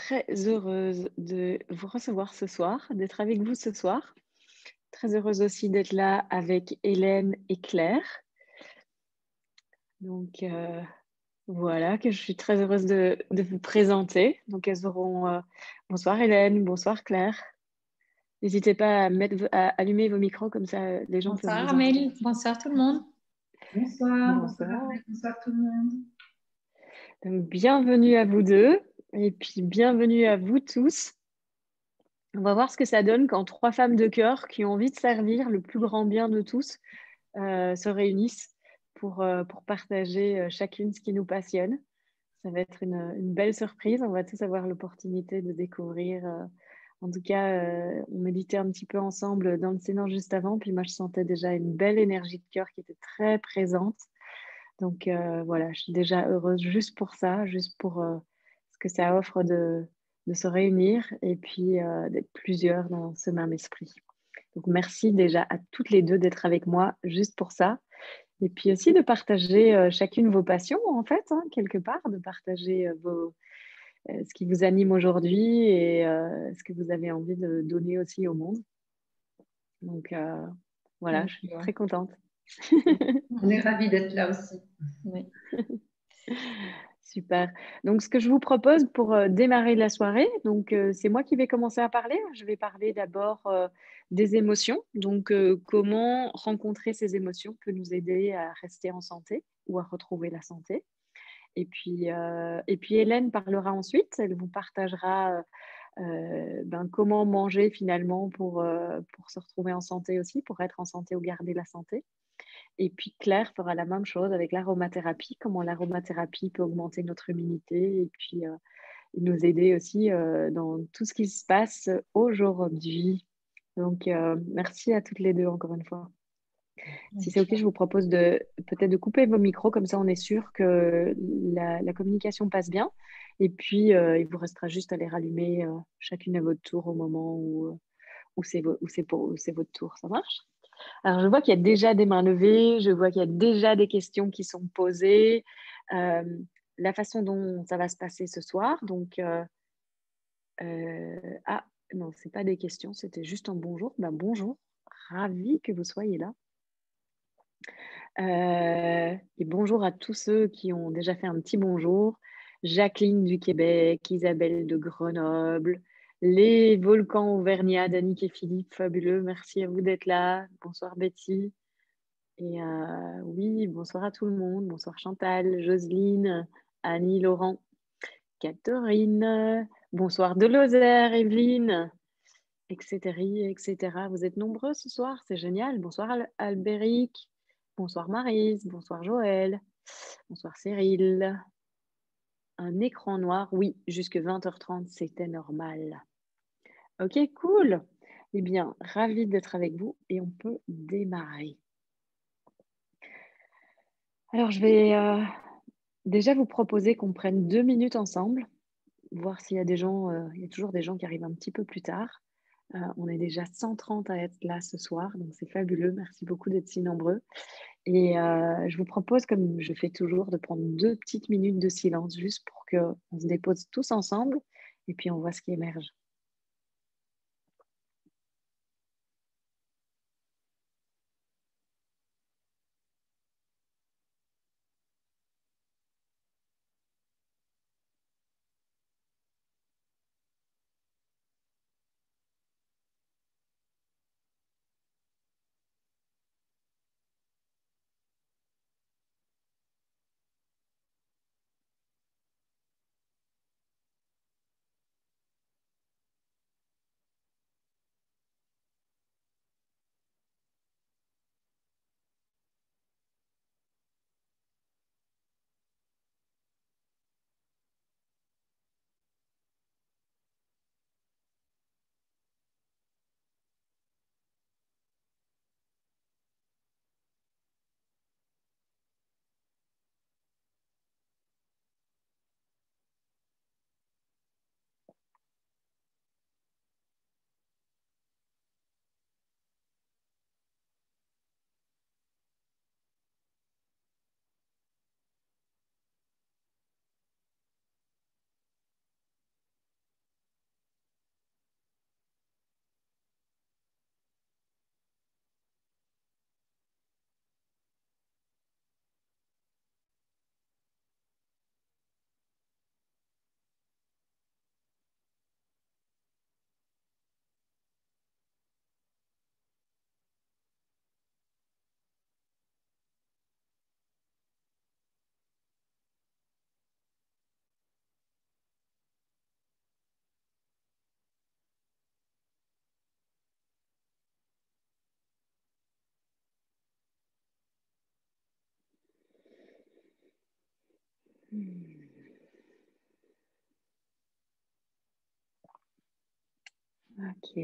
très heureuse de vous recevoir ce soir, d'être avec vous ce soir. Très heureuse aussi d'être là avec Hélène et Claire. Donc voilà, que je suis très heureuse de vous présenter. Donc elles auront bonsoir Hélène, bonsoir Claire. N'hésitez pas à allumer vos micros, comme ça les gens peuvent Bonsoir vous entendre. Amélie, bonsoir tout le monde. Bonsoir, bonsoir Bonsoir. Ahmed, bonsoir tout le monde. Donc, bienvenue à vous deux et puis bienvenue à vous tous. On va voir ce que ça donne quand trois femmes de cœur qui ont envie de servir le plus grand bien de tous se réunissent pour partager chacune ce qui nous passionne. Ça va être une belle surprise. On va tous avoir l'opportunité de découvrir. En tout cas, on méditait un petit peu ensemble dans le Sénat juste avant. Puis moi, je sentais déjà une belle énergie de cœur qui était très présente. Donc voilà, je suis déjà heureuse juste pour ça, juste pour ce que ça offre de se réunir et puis d'être plusieurs dans ce même esprit. Donc merci déjà à toutes les deux d'être avec moi juste pour ça. Et puis aussi de partager chacune vos passions, en fait, hein, quelque part, de partager ce qui vous anime aujourd'hui et ce que vous avez envie de donner aussi au monde. Donc voilà, je suis très contente. On est ravis d'être là aussi. Oui. Super. Donc, ce que je vous propose pour démarrer la soirée, donc c'est moi qui vais commencer à parler. Je vais parler d'abord des émotions. Donc, comment rencontrer ces émotions peut nous aider à rester en santé ou à retrouver la santé. Et puis Hélène parlera ensuite. Elle vous partagera comment manger finalement pour se retrouver en santé aussi, pour être en santé ou garder la santé. Et puis Claire fera la même chose avec l'aromathérapie, comment l'aromathérapie peut augmenter notre immunité et puis nous aider aussi dans tout ce qui se passe aujourd'hui. Donc, merci à toutes les deux encore une fois. Si c'est OK, je vous propose peut-être de couper vos micros, comme ça on est sûr que la communication passe bien. Et puis, il vous restera juste à les rallumer chacune à votre tour au moment où c'est votre tour. Ça marche? Alors, je vois qu'il y a déjà des mains levées, je vois qu'il y a déjà des questions qui sont posées. La façon dont ça va se passer ce soir, donc... ah, non, ce n'est pas des questions, c'était juste un bonjour. Ben, bonjour, ravi que vous soyez là. Et bonjour à tous ceux qui ont déjà fait un petit bonjour. Jacqueline du Québec, Isabelle de Grenoble, les volcans auvergnats, Danick et Philippe, fabuleux. Merci à vous d'être là. Bonsoir Betty. Et oui, bonsoir à tout le monde. Bonsoir Chantal, Jocelyne, Annie, Laurent, Catherine. Bonsoir de Lozère, Evelyne, etc., etc. Vous êtes nombreux ce soir, c'est génial. Bonsoir Albéric. Bonsoir Maryse. Bonsoir Joël. Bonsoir Cyril. Un écran noir, oui, jusque 20h30, c'était normal. Ok, cool. Eh bien, ravie d'être avec vous et on peut démarrer. Alors, je vais déjà vous proposer qu'on prenne 2 minutes ensemble, voir s'il y a des gens, il y a toujours des gens qui arrivent un petit peu plus tard. On est déjà 130 à être là ce soir, donc c'est fabuleux. Merci beaucoup d'être si nombreux. Et je vous propose, comme je fais toujours, de prendre 2 petites minutes de silence juste pour qu'on se dépose tous ensemble et puis on voit ce qui émerge. Ok.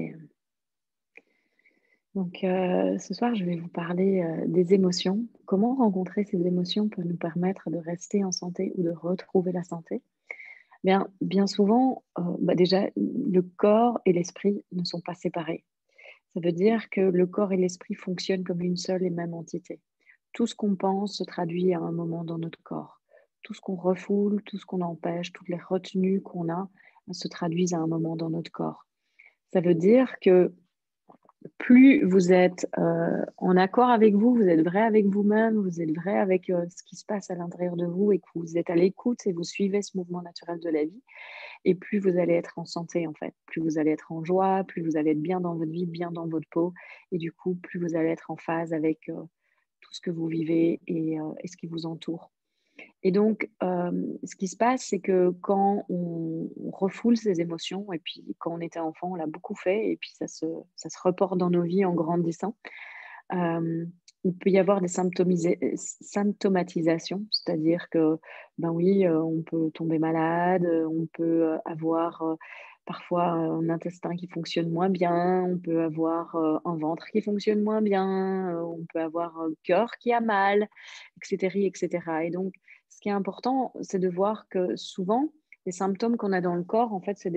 Donc, ce soir, je vais vous parler des émotions. Comment rencontrer ces émotions peut nous permettre de rester en santé ou de retrouver la santé? Bien souvent, déjà, le corps et l'esprit ne sont pas séparés. Ça veut dire que le corps et l'esprit fonctionnent comme une seule et même entité. Tout ce qu'on pense se traduit à un moment dans notre corps. Tout ce qu'on refoule, tout ce qu'on empêche, toutes les retenues qu'on a se traduisent à un moment dans notre corps. Ça veut dire que plus vous êtes en accord avec vous, vous êtes vrai avec vous-même, vous êtes vrai avec ce qui se passe à l'intérieur de vous et que vous êtes à l'écoute et vous suivez ce mouvement naturel de la vie, et plus vous allez être en santé en fait, plus vous allez être en joie, plus vous allez être bien dans votre vie, bien dans votre peau, et du coup, plus vous allez être en phase avec tout ce que vous vivez et ce qui vous entoure. Et donc, ce qui se passe, c'est que quand on refoule ses émotions, et puis quand on était enfant, on l'a beaucoup fait, et puis ça se reporte dans nos vies en grandissant. Euh, il peut y avoir des symptomatisations, c'est-à-dire que, ben oui, on peut tomber malade, on peut avoir parfois un intestin qui fonctionne moins bien, on peut avoir un ventre qui fonctionne moins bien, on peut avoir un cœur qui a mal, etc., etc. Et donc, ce qui est important, c'est de voir que souvent, les symptômes qu'on a dans le corps, en fait, c'est des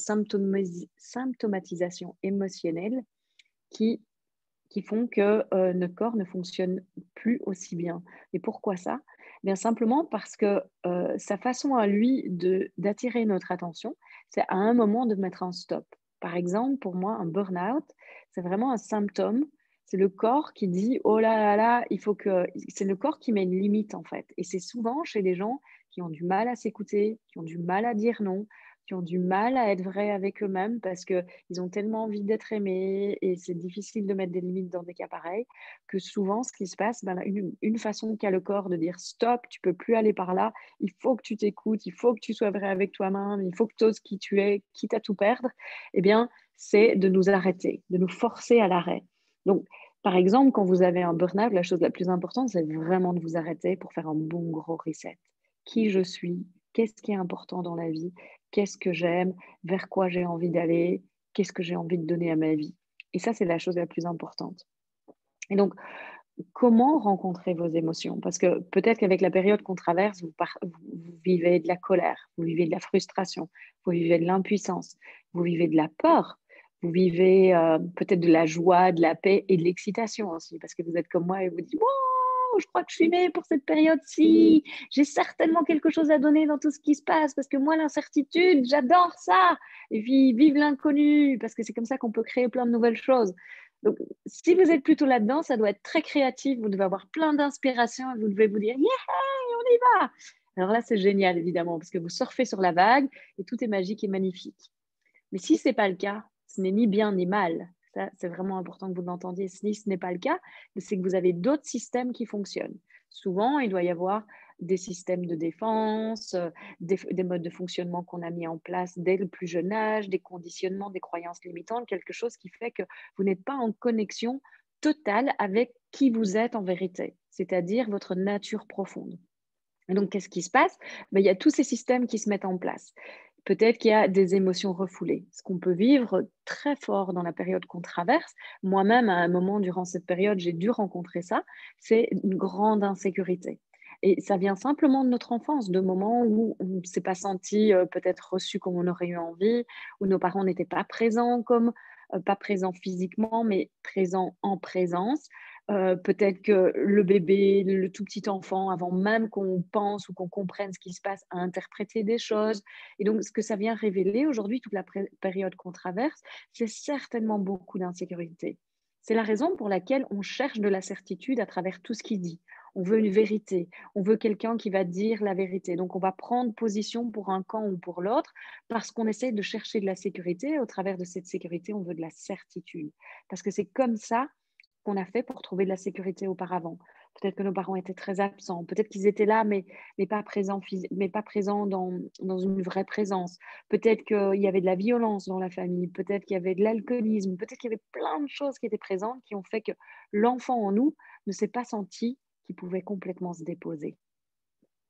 symptomatisations émotionnelles qui font que notre corps ne fonctionne plus aussi bien. Et pourquoi ça? Bien simplement parce que sa façon à lui d'attirer notre attention, c'est à un moment de mettre un stop. Par exemple, pour moi, un burn-out, c'est vraiment un symptôme. C'est le corps qui dit oh là là là, il faut que. C'est le corps qui met une limite en fait. Et c'est souvent chez des gens qui ont du mal à s'écouter, qui ont du mal à dire non, qui ont du mal à être vrais avec eux-mêmes parce que ils ont tellement envie d'être aimés et c'est difficile de mettre des limites dans des cas pareils que souvent, ce qui se passe, une façon qu'a le corps de dire stop, tu peux plus aller par là, il faut que tu t'écoutes, il faut que tu sois vrai avec toi-même, il faut que tu oses qui tu es, quitte à tout perdre, eh bien, c'est de nous arrêter, de nous forcer à l'arrêt. Donc, par exemple, quand vous avez un burn-out, la chose la plus importante, c'est vraiment de vous arrêter pour faire un bon gros reset. Qui je suis? Qu'est-ce qui est important dans la vie? Qu'est-ce que j'aime? Vers quoi j'ai envie d'aller? Qu'est-ce que j'ai envie de donner à ma vie? Et ça, c'est la chose la plus importante. Et donc, comment rencontrer vos émotions? Parce que peut-être qu'avec la période qu'on traverse, vous vivez de la colère, vous vivez de la frustration, vous vivez de l'impuissance, vous vivez de la peur, vous vivez peut-être de la joie, de la paix et de l'excitation aussi, parce que vous êtes comme moi et vous dites, wow, je crois que je suis née pour cette période-ci, j'ai certainement quelque chose à donner dans tout ce qui se passe, parce que moi, l'incertitude, j'adore ça. Et puis, vive l'inconnu, parce que c'est comme ça qu'on peut créer plein de nouvelles choses. Donc, si vous êtes plutôt là-dedans, ça doit être très créatif. Vous devez avoir plein d'inspiration et vous devez vous dire, yeah, on y va. Alors là, c'est génial, évidemment, parce que vous surfez sur la vague et tout est magique et magnifique. Mais si ce n'est pas le cas, ce n'est ni bien ni mal. Ça, c'est vraiment important que vous l'entendiez. Si ce n'est pas le cas, c'est que vous avez d'autres systèmes qui fonctionnent. Souvent, il doit y avoir des systèmes de défense, des modes de fonctionnement qu'on a mis en place dès le plus jeune âge, des conditionnements, des croyances limitantes, quelque chose qui fait que vous n'êtes pas en connexion totale avec qui vous êtes en vérité, c'est-à-dire votre nature profonde. Et donc, qu'est-ce qui se passe? Il y a tous ces systèmes qui se mettent en place. Peut-être qu'il y a des émotions refoulées. Ce qu'on peut vivre très fort dans la période qu'on traverse, moi-même, à un moment durant cette période, j'ai dû rencontrer ça, c'est une grande insécurité. Et ça vient simplement de notre enfance, de moments où on ne s'est pas senti peut-être reçu comme on aurait eu envie, où nos parents n'étaient pas présents comme, pas présents physiquement, mais présents en présence. Peut-être que le bébé, le tout petit enfant, avant même qu'on pense ou qu'on comprenne ce qui se passe, a interprété des choses. Et donc, ce que ça vient révéler aujourd'hui, toute la période qu'on traverse, c'est certainement beaucoup d'insécurité. C'est la raison pour laquelle on cherche de la certitude à travers tout ce qu'il dit. On veut une vérité, on veut quelqu'un qui va dire la vérité. Donc, on va prendre position pour un camp ou pour l'autre parce qu'on essaie de chercher de la sécurité. Au travers de cette sécurité, on veut de la certitude. Parce que c'est comme ça qu'on a fait pour trouver de la sécurité auparavant. Peut-être que nos parents étaient très absents, peut-être qu'ils étaient là, mais pas présents, mais pas présents dans une vraie présence. Peut-être qu'il y avait de la violence dans la famille, peut-être qu'il y avait de l'alcoolisme, peut-être qu'il y avait plein de choses qui étaient présentes qui ont fait que l'enfant en nous ne s'est pas senti qu'il pouvait complètement se déposer.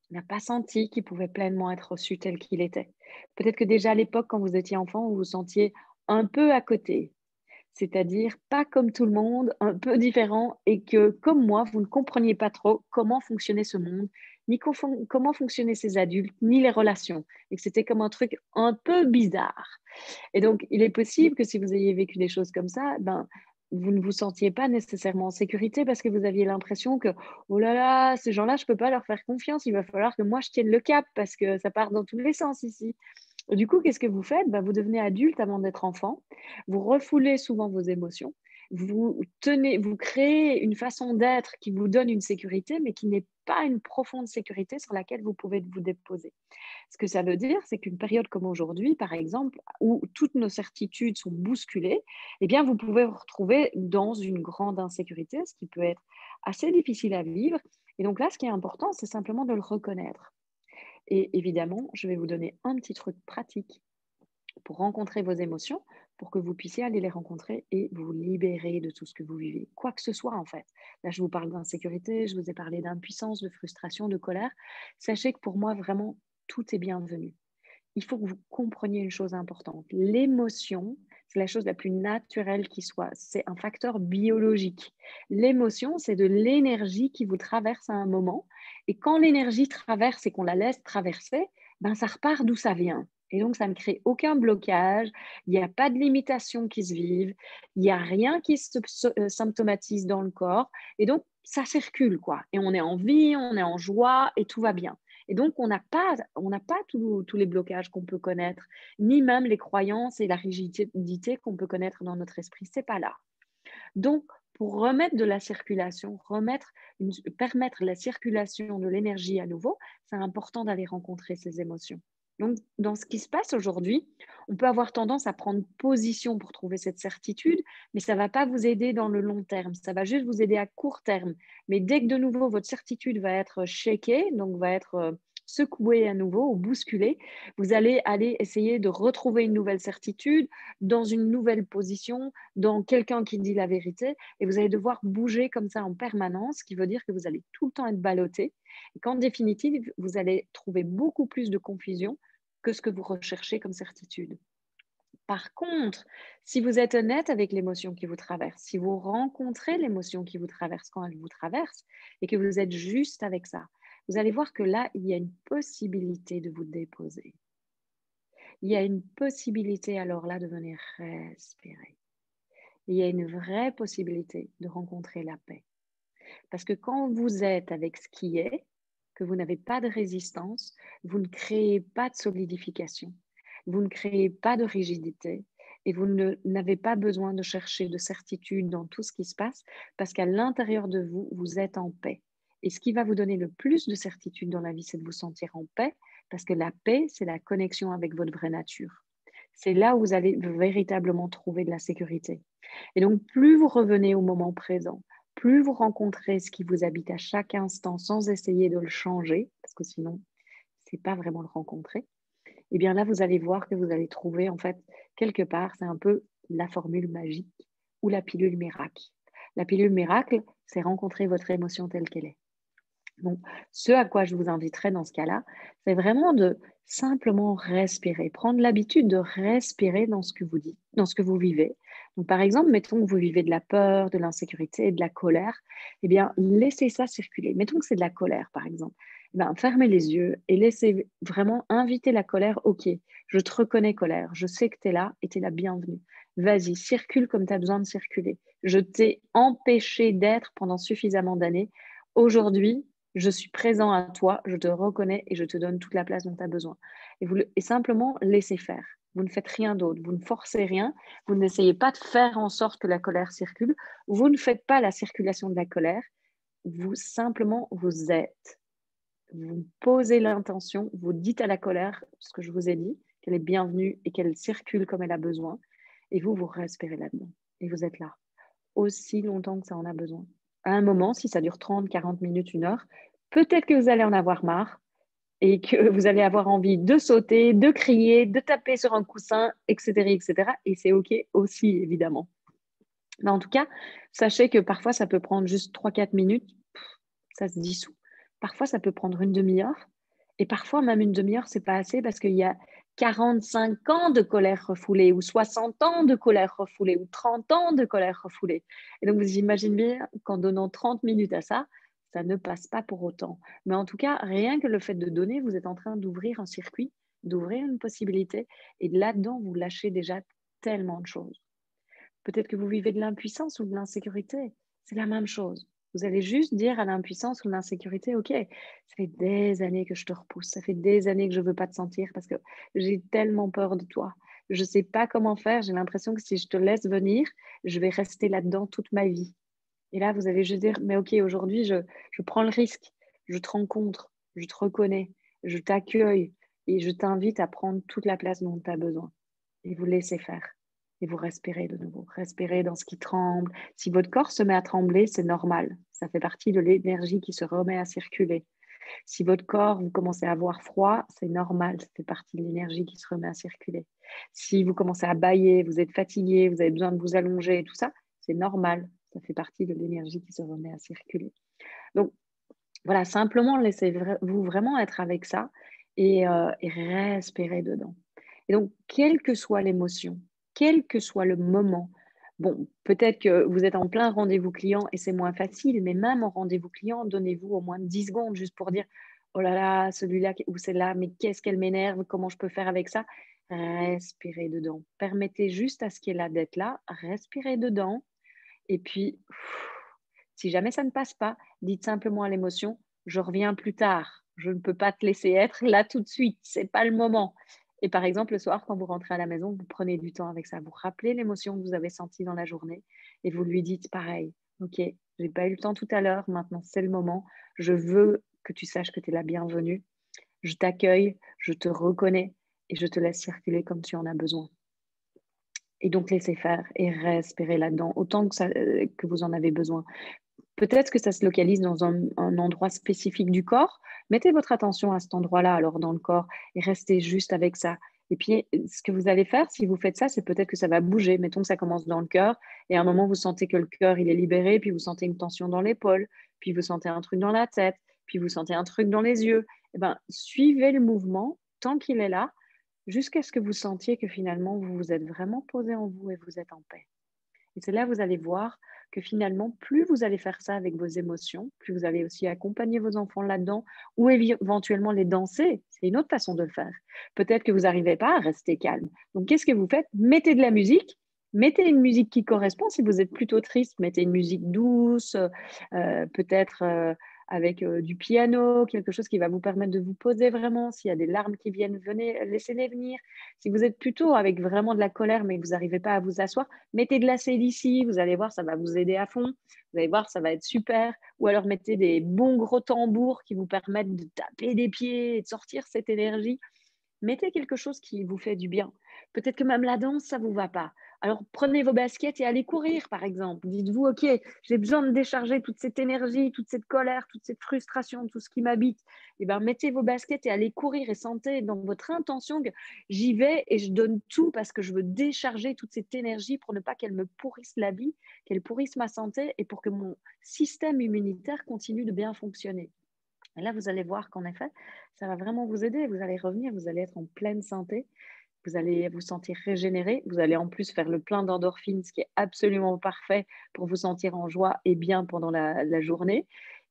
n'a pas senti qu'il pouvait pleinement être reçu tel qu'il était. Peut-être que déjà à l'époque, quand vous étiez enfant, vous vous sentiez un peu à côté, c'est-à-dire pas comme tout le monde, un peu différent et que, comme moi, vous ne compreniez pas trop comment fonctionnait ce monde, ni comment fonctionnaient ces adultes, ni les relations, et que c'était comme un truc un peu bizarre. Et donc, il est possible que si vous ayez vécu des choses comme ça, ben, vous ne vous sentiez pas nécessairement en sécurité parce que vous aviez l'impression que, oh là là, ces gens-là, je ne peux pas leur faire confiance, il va falloir que moi je tienne le cap parce que ça part dans tous les sens ici. Du coup, qu'est-ce que vous faites? Bah, vous devenez adulte avant d'être enfant. Vous refoulez souvent vos émotions. Vous créez une façon d'être qui vous donne une sécurité, mais qui n'est pas une profonde sécurité sur laquelle vous pouvez vous déposer. Ce que ça veut dire, c'est qu'une période comme aujourd'hui, par exemple, où toutes nos certitudes sont bousculées, eh bien, vous pouvez vous retrouver dans une grande insécurité, ce qui peut être assez difficile à vivre. Et donc là, ce qui est important, c'est simplement de le reconnaître. Et évidemment, je vais vous donner un petit truc pratique pour rencontrer vos émotions, pour que vous puissiez aller les rencontrer et vous libérer de tout ce que vous vivez, quoi que ce soit en fait. Là, je vous parle d'insécurité, je vous ai parlé d'impuissance, de frustration, de colère. Sachez que pour moi, vraiment, tout est bienvenu. Il faut que vous compreniez une chose importante. L'émotion, c'est la chose la plus naturelle qui soit. C'est un facteur biologique. L'émotion, c'est de l'énergie qui vous traverse à un moment. Et quand l'énergie traverse et qu'on la laisse traverser, ben ça repart d'où ça vient. Et donc, ça ne crée aucun blocage, il n'y a pas de limitation qui se vive, il n'y a rien qui se symptomatise dans le corps. Et donc, ça circule, quoi. Et on est en vie, on est en joie et tout va bien. Et donc, on n'a pas tous les blocages qu'on peut connaître, ni même les croyances et la rigidité qu'on peut connaître dans notre esprit. C'est pas là. Donc, pour remettre de la circulation, permettre la circulation de l'énergie à nouveau, c'est important d'aller rencontrer ces émotions. Donc, dans ce qui se passe aujourd'hui, on peut avoir tendance à prendre position pour trouver cette certitude, mais ça ne va pas vous aider dans le long terme. Ça va juste vous aider à court terme. Mais dès que de nouveau votre certitude va être shakée, donc va être secouée à nouveau ou bousculée, vous allez aller essayer de retrouver une nouvelle certitude dans une nouvelle position, dans quelqu'un qui dit la vérité, et vous allez devoir bouger comme ça en permanence, ce qui veut dire que vous allez tout le temps être ballotté, et qu'en définitive, vous allez trouver beaucoup plus de confusion que ce que vous recherchez comme certitude. Par contre, si vous êtes honnête avec l'émotion qui vous traverse, si vous rencontrez l'émotion qui vous traverse quand elle vous traverse, et que vous êtes juste avec ça, vous allez voir que là, il y a une possibilité de vous déposer. Il y a une possibilité alors là de venir respirer. Il y a une vraie possibilité de rencontrer la paix. Parce que quand vous êtes avec ce qui est, que vous n'avez pas de résistance, vous ne créez pas de solidification, vous ne créez pas de rigidité et vous n'avez pas besoin de chercher de certitude dans tout ce qui se passe parce qu'à l'intérieur de vous, vous êtes en paix. Et ce qui va vous donner le plus de certitude dans la vie, c'est de vous sentir en paix parce que la paix, c'est la connexion avec votre vraie nature. C'est là où vous allez véritablement trouver de la sécurité. Et donc, plus vous revenez au moment présent, plus vous rencontrez ce qui vous habite à chaque instant sans essayer de le changer, parce que sinon, ce n'est pas vraiment le rencontrer, et bien là, vous allez voir que vous allez trouver, en fait, quelque part, c'est un peu la formule magique ou la pilule miracle. La pilule miracle, c'est rencontrer votre émotion telle qu'elle est. Donc, ce à quoi je vous inviterai dans ce cas-là, c'est vraiment de simplement respirer, prendre l'habitude de respirer dans ce que vous dites, dans ce que vous vivez. Donc, par exemple, mettons que vous vivez de la peur, de l'insécurité, de la colère, eh bien, laissez ça circuler. Mettons que c'est de la colère, par exemple. Eh bien, fermez les yeux et laissez vraiment inviter la colère. Ok, je te reconnais, colère. Je sais que tu es là et tu es la bienvenue. Vas-y, circule comme tu as besoin de circuler. Je t'ai empêché d'être pendant suffisamment d'années. Aujourd'hui, je suis présent à toi, je te reconnais et je te donne toute la place dont tu as besoin. Et simplement laissez faire. Vous ne faites rien d'autre, vous ne forcez rien, vous n'essayez pas de faire en sorte que la colère circule, vous ne faites pas la circulation de la colère, vous simplement vous êtes. Vous posez l'intention, vous dites à la colère ce que je vous ai dit, qu'elle est bienvenue et qu'elle circule comme elle a besoin, et vous respirez là-dedans. Et vous êtes là, aussi longtemps que ça en a besoin. À un moment, si ça dure 30, 40 minutes, 1 heure, peut-être que vous allez en avoir marre et que vous allez avoir envie de sauter, de crier, de taper sur un coussin, etc., etc. Et c'est OK aussi, évidemment. Mais en tout cas, sachez que parfois, ça peut prendre juste 3-4 minutes, ça se dissout. Parfois, ça peut prendre une demi-heure et parfois même une demi-heure, c'est pas assez parce qu'il y a 45 ans de colère refoulée ou 60 ans de colère refoulée ou 30 ans de colère refoulée. Et donc, vous imaginez bien qu'en donnant 30 minutes à ça, ça ne passe pas pour autant. Mais en tout cas, rien que le fait de donner, vous êtes en train d'ouvrir un circuit, d'ouvrir une possibilité et là-dedans, vous lâchez déjà tellement de choses. Peut-être que vous vivez de l'impuissance ou de l'insécurité. C'est la même chose. Vous allez juste dire à l'impuissance ou l'insécurité, OK, ça fait des années que je te repousse, ça fait des années que je ne veux pas te sentir parce que j'ai tellement peur de toi. Je ne sais pas comment faire, j'ai l'impression que si je te laisse venir, je vais rester là-dedans toute ma vie. Et là, vous allez juste dire, mais OK, aujourd'hui, je prends le risque, je te rencontre, je te reconnais, je t'accueille et je t'invite à prendre toute la place dont tu as besoin. Et vous laissez faire. Et vous respirez de nouveau. Respirez dans ce qui tremble. Si votre corps se met à trembler, c'est normal. Ça fait partie de l'énergie qui se remet à circuler. Si votre corps, vous commencez à avoir froid, c'est normal. Ça fait partie de l'énergie qui se remet à circuler. Si vous commencez à bâiller, vous êtes fatigué, vous avez besoin de vous allonger et tout ça, c'est normal. Ça fait partie de l'énergie qui se remet à circuler. Donc, voilà, simplement laissez-vous vraiment être avec ça et respirer dedans. Et donc, quelle que soit l'émotion, quel que soit le moment, bon, peut-être que vous êtes en plein rendez-vous client et c'est moins facile, mais même en rendez-vous client, donnez-vous au moins 10 secondes juste pour dire, oh là là, celui-là ou celle-là, mais qu'est-ce qu'elle m'énerve, comment je peux faire avec ça? Respirez dedans. Permettez juste à ce qui est là d'être là, respirez dedans et puis, si jamais ça ne passe pas, dites simplement à l'émotion, je reviens plus tard. Je ne peux pas te laisser être là tout de suite. C'est pas le moment. Et par exemple, le soir, quand vous rentrez à la maison, vous prenez du temps avec ça. Vous rappelez l'émotion que vous avez sentie dans la journée et vous lui dites pareil. Ok, j'ai pas eu le temps tout à l'heure. Maintenant, c'est le moment. Je veux que tu saches que tu es la bienvenue. Je t'accueille, je te reconnais et je te laisse circuler comme tu en as besoin. Et donc, laissez faire et respirer là-dedans autant que vous en avez besoin. Peut-être que ça se localise dans un endroit spécifique du corps. Mettez votre attention à cet endroit-là, alors dans le corps, et restez juste avec ça. Et puis, ce que vous allez faire, si vous faites ça, c'est peut-être que ça va bouger. Mettons que ça commence dans le cœur, et à un moment, vous sentez que le cœur, il est libéré, puis vous sentez une tension dans l'épaule, puis vous sentez un truc dans la tête, puis vous sentez un truc dans les yeux. Eh ben, suivez le mouvement tant qu'il est là, jusqu'à ce que vous sentiez que finalement, vous vous êtes vraiment posé en vous et vous êtes en paix. Et c'est là que vous allez voir que finalement, plus vous allez faire ça avec vos émotions, plus vous allez aussi accompagner vos enfants là-dedans ou éventuellement les danser. C'est une autre façon de le faire. Peut-être que vous n'arrivez pas à rester calme. Donc, qu'est-ce que vous faites? Mettez de la musique. Mettez une musique qui correspond. Si vous êtes plutôt triste, mettez une musique douce, peut-être avec du piano, quelque chose qui va vous permettre de vous poser vraiment. S'il y a des larmes qui viennent, venez, laissez-les venir. Si vous êtes plutôt avec vraiment de la colère, mais que vous n'arrivez pas à vous asseoir, mettez de la CDC, vous allez voir, ça va vous aider à fond. Vous allez voir, ça va être super. Ou alors mettez des bons gros tambours qui vous permettent de taper des pieds et de sortir cette énergie. Mettez quelque chose qui vous fait du bien. Peut-être que même la danse, ça ne vous va pas. Alors prenez vos baskets et allez courir, par exemple. Dites-vous, OK, j'ai besoin de décharger toute cette énergie, toute cette colère, toute cette frustration, tout ce qui m'habite. Eh bien, mettez vos baskets et allez courir et sentez dans votre intention que j'y vais et je donne tout parce que je veux décharger toute cette énergie pour ne pas qu'elle me pourrisse la vie, qu'elle pourrisse ma santé et pour que mon système immunitaire continue de bien fonctionner. Et là, vous allez voir qu'en effet, ça va vraiment vous aider. Vous allez revenir, vous allez être en pleine santé, vous allez vous sentir régénéré, vous allez en plus faire le plein d'endorphines, ce qui est absolument parfait pour vous sentir en joie et bien pendant la journée.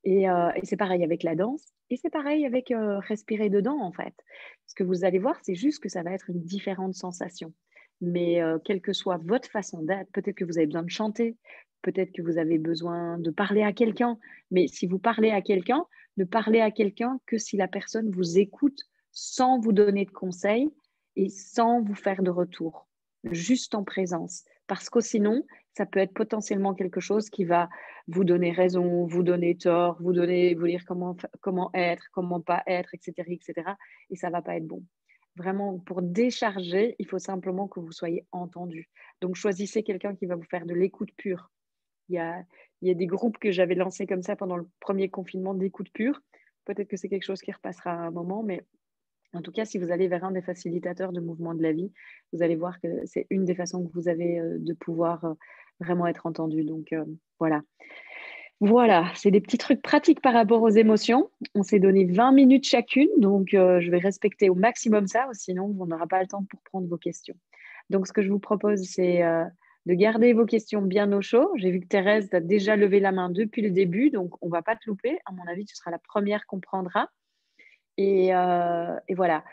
Et c'est pareil avec la danse, et c'est pareil avec respirer dedans, en fait. Ce que vous allez voir, c'est juste que ça va être une différente sensation. Mais quelle que soit votre façon d'être, peut-être que vous avez besoin de chanter, peut-être que vous avez besoin de parler à quelqu'un, mais si vous parlez à quelqu'un, ne parlez à quelqu'un que si la personne vous écoute sans vous donner de conseils et sans vous faire de retour, juste en présence. Parce que sinon, ça peut être potentiellement quelque chose qui va vous donner raison, vous donner tort, vous dire comment être, comment pas être, etc., etc. Et ça ne va pas être bon. Vraiment, pour décharger, il faut simplement que vous soyez entendu. Donc, choisissez quelqu'un qui va vous faire de l'écoute pure. Il y a, il y a des groupes que j'avais lancés comme ça pendant le premier confinement d'écoute pure. Peut-être que c'est quelque chose qui repassera à un moment, mais en tout cas, si vous allez vers un des facilitateurs de mouvement de la vie, vous allez voir que c'est une des façons que vous avez de pouvoir vraiment être entendu. Donc, voilà. Voilà, c'est des petits trucs pratiques par rapport aux émotions. On s'est donné 20 minutes chacune, donc je vais respecter au maximum ça, sinon on n'aura pas le temps pour prendre vos questions. Donc ce que je vous propose, c'est de garder vos questions bien au chaud. J'ai vu que Thérèse a déjà levé la main depuis le début, donc on ne va pas te louper. À mon avis, tu seras la première qu'on prendra. Et voilà,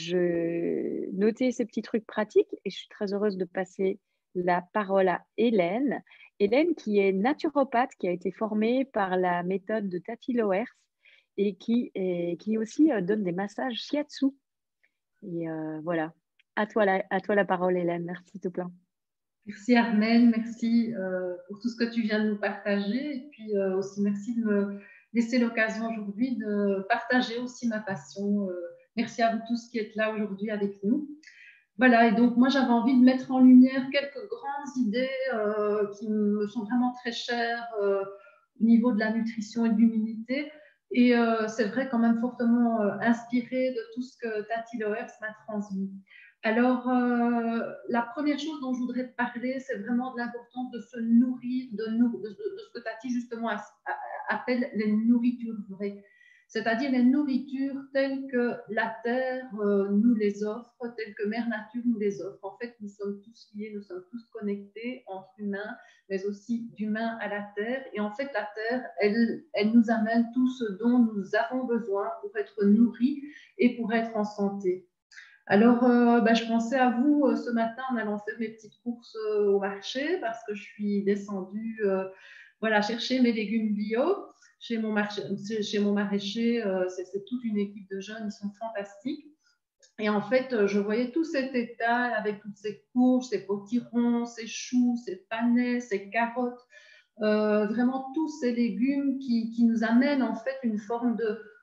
je notais ces petits trucs pratiques et je suis très heureuse de passer la parole à Hélène. Hélène, qui est naturopathe, qui a été formée par la méthode de Tati Loers et qui aussi donne des massages shiatsu. Et voilà, à toi la parole, Hélène. Merci tout plein. Merci Armelle, merci pour tout ce que tu viens de nous partager et puis aussi merci de me laisser l'occasion aujourd'hui de partager aussi ma passion. Merci à vous tous qui êtes là aujourd'hui avec nous. Voilà, et donc moi j'avais envie de mettre en lumière quelques grandes idées qui me sont vraiment très chères au niveau de la nutrition et de l'immunité. Et c'est vrai quand même fortement inspiré de tout ce que Tati Loers m'a transmis. Alors, la première chose dont je voudrais te parler, c'est vraiment de l'importance de se nourrir de ce que Tati justement appelle les nourritures vraies. C'est-à-dire les nourritures telles que la Terre nous les offre, telles que Mère Nature nous les offre. En fait, nous sommes tous liés, nous sommes tous connectés entre humains, mais aussi d'humains à la Terre. Et en fait, la Terre, elle nous amène tout ce dont nous avons besoin pour être nourris et pour être en santé. Alors, je pensais à vous ce matin en allant faire mes petites courses au marché parce que je suis descendue voilà, chercher mes légumes bio chez mon maraîcher. C'est toute une équipe de jeunes, ils sont fantastiques. Et en fait, je voyais tout cet étal avec toutes ces courges, ces potirons, ces choux, ces panais, ces carottes, vraiment tous ces légumes qui nous amènent en fait une forme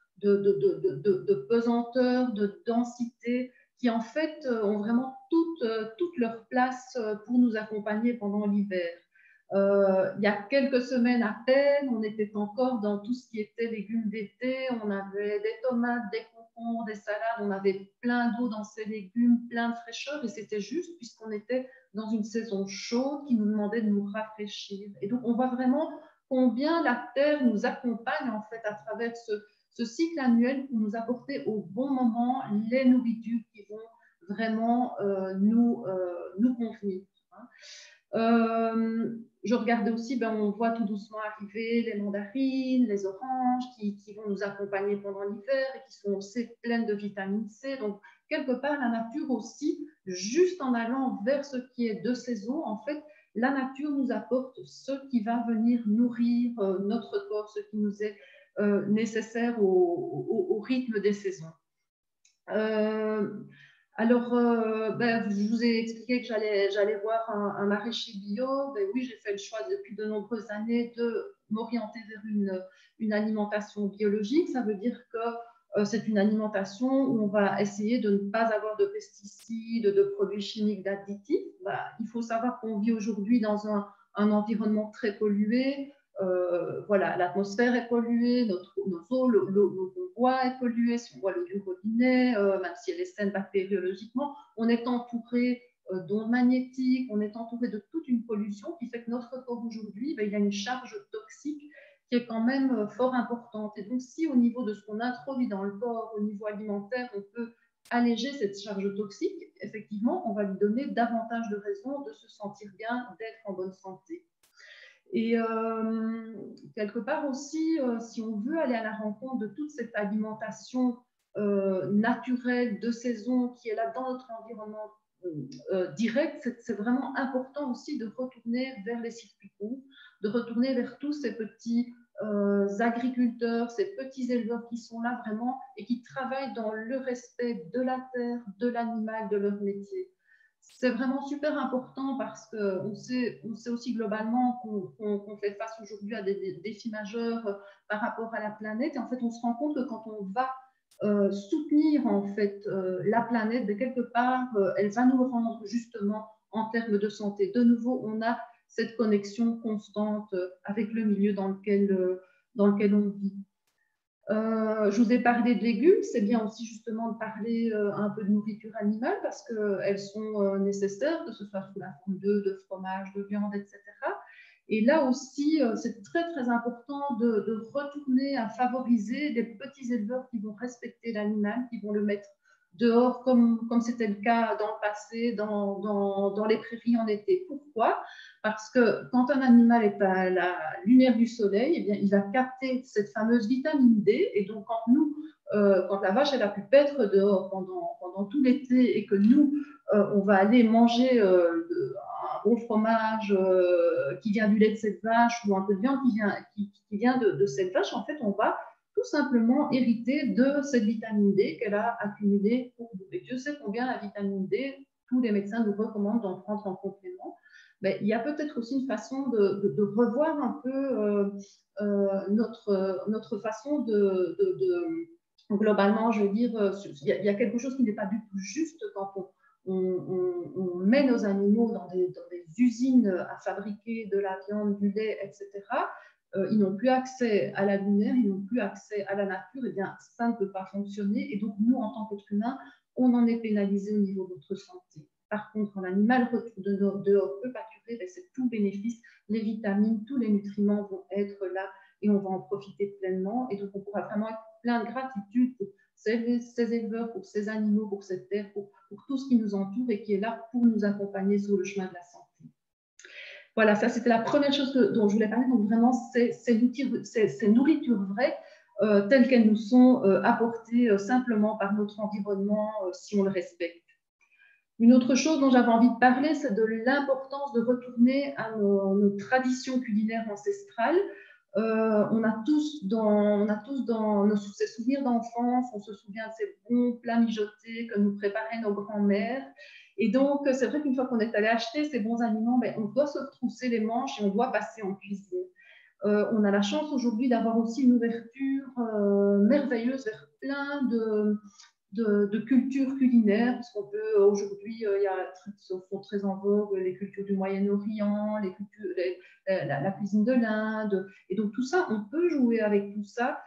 de pesanteur, de densité, qui en fait ont vraiment toute leur place pour nous accompagner pendant l'hiver. Il y a quelques semaines à peine, on était encore dans tout ce qui était légumes d'été. On avait des tomates, des concombres, des salades. On avait plein d'eau dans ces légumes, plein de fraîcheur. Et c'était juste puisqu'on était dans une saison chaude qui nous demandait de nous rafraîchir. Et donc, on voit vraiment combien la Terre nous accompagne en fait à travers ce cycle annuel pour nous apporter au bon moment les nourritures qui vont vraiment nous convenir. Je regardais aussi, on voit tout doucement arriver les mandarines, les oranges qui vont nous accompagner pendant l'hiver et qui sont aussi pleines de vitamine C. Donc, quelque part, la nature aussi, juste en allant vers ce qui est de saison, en fait, la nature nous apporte ce qui va venir nourrir notre corps, ce qui nous est nécessaire au rythme des saisons. Alors, je vous ai expliqué que j'allais voir un maraîcher bio. Oui, j'ai fait le choix depuis de nombreuses années de m'orienter vers une alimentation biologique. Ça veut dire que c'est une alimentation où on va essayer de ne pas avoir de pesticides, de produits chimiques, d'additifs. Il faut savoir qu'on vit aujourd'hui dans un environnement très pollué. Voilà, l'atmosphère est polluée, nos eaux, l'eau qu'on boit est polluée, si on boit l'eau du robinet, même si elle est saine bactériologiquement, on est entouré d'ondes magnétiques, on est entouré de toute une pollution qui fait que notre corps aujourd'hui, il y a une charge toxique qui est quand même fort importante. Et donc, si au niveau de ce qu'on introduit dans le corps, au niveau alimentaire, on peut alléger cette charge toxique, effectivement, on va lui donner davantage de raisons de se sentir bien, d'être en bonne santé. Et quelque part aussi, si on veut aller à la rencontre de toute cette alimentation naturelle de saison qui est là dans notre environnement direct, c'est vraiment important aussi de retourner vers les circuits courts, de retourner vers tous ces petits agriculteurs, ces petits éleveurs qui sont là vraiment et qui travaillent dans le respect de la terre, de l'animal, de leur métier. C'est vraiment super important parce qu'on sait aussi globalement qu'on fait face aujourd'hui à des défis majeurs par rapport à la planète. Et en fait, on se rend compte que quand on va soutenir en fait la planète, de quelque part, elle va nous rendre justement en termes de santé. De nouveau, on a cette connexion constante avec le milieu dans lequel on vit. Je vous ai parlé de légumes, c'est bien aussi justement de parler un peu de nourriture animale parce qu'elles sont nécessaires, que ce soit sous la forme d'œufs, de fromage, de viande, etc. Et là aussi, c'est très, très important de retourner à favoriser des petits éleveurs qui vont respecter l'animal, qui vont le mettre dehors comme c'était le cas dans le passé, dans les prairies en été. Pourquoi? Parce que quand un animal est à la lumière du soleil, eh bien, il va capter cette fameuse vitamine D. Et donc, quand la vache elle a pu paître dehors pendant tout l'été et que nous, on va aller manger un bon fromage qui vient du lait de cette vache ou un peu de viande qui vient de cette vache, en fait, on va tout simplement hériter de cette vitamine D qu'elle a accumulée pour nous. Et Dieu sait combien la vitamine D, tous les médecins nous recommandent d'en prendre en complément. Mais il y a peut-être aussi une façon de revoir un peu notre façon globalement, je veux dire, il y a quelque chose qui n'est pas du tout juste quand on met nos animaux dans des usines à fabriquer de la viande, du lait, etc. Ils n'ont plus accès à la lumière, ils n'ont plus accès à la nature, et bien ça ne peut pas fonctionner. Et donc nous, en tant qu'être humain, on en est pénalisé au niveau de notre santé. Par contre, quand l'animal retourne dehors peut pâturer, c'est tout bénéfice. Les vitamines, tous les nutriments vont être là et on va en profiter pleinement. Et donc on pourra vraiment être plein de gratitude pour ces éleveurs, pour ces animaux, pour cette terre, pour tout ce qui nous entoure et qui est là pour nous accompagner sur le chemin de la santé. Voilà, ça c'était la première chose dont je voulais parler. Donc vraiment, ces nourritures vraies, telles qu'elles nous sont apportées simplement par notre environnement, si on le respecte. Une autre chose dont j'avais envie de parler, c'est de l'importance de retourner à nos traditions culinaires ancestrales. On a tous dans ces souvenirs d'enfance, on se souvient de ces bons plats mijotés que nous préparaient nos grands-mères. Et donc, c'est vrai qu'une fois qu'on est allé acheter ces bons aliments, on doit se retrousser les manches et on doit passer en cuisine. On a la chance aujourd'hui d'avoir aussi une ouverture merveilleuse vers plein de cultures culinaires, parce qu'on peut aujourd'hui, sont très en vogue les cultures du Moyen-Orient, la cuisine de l'Inde, et donc tout ça, on peut jouer avec tout ça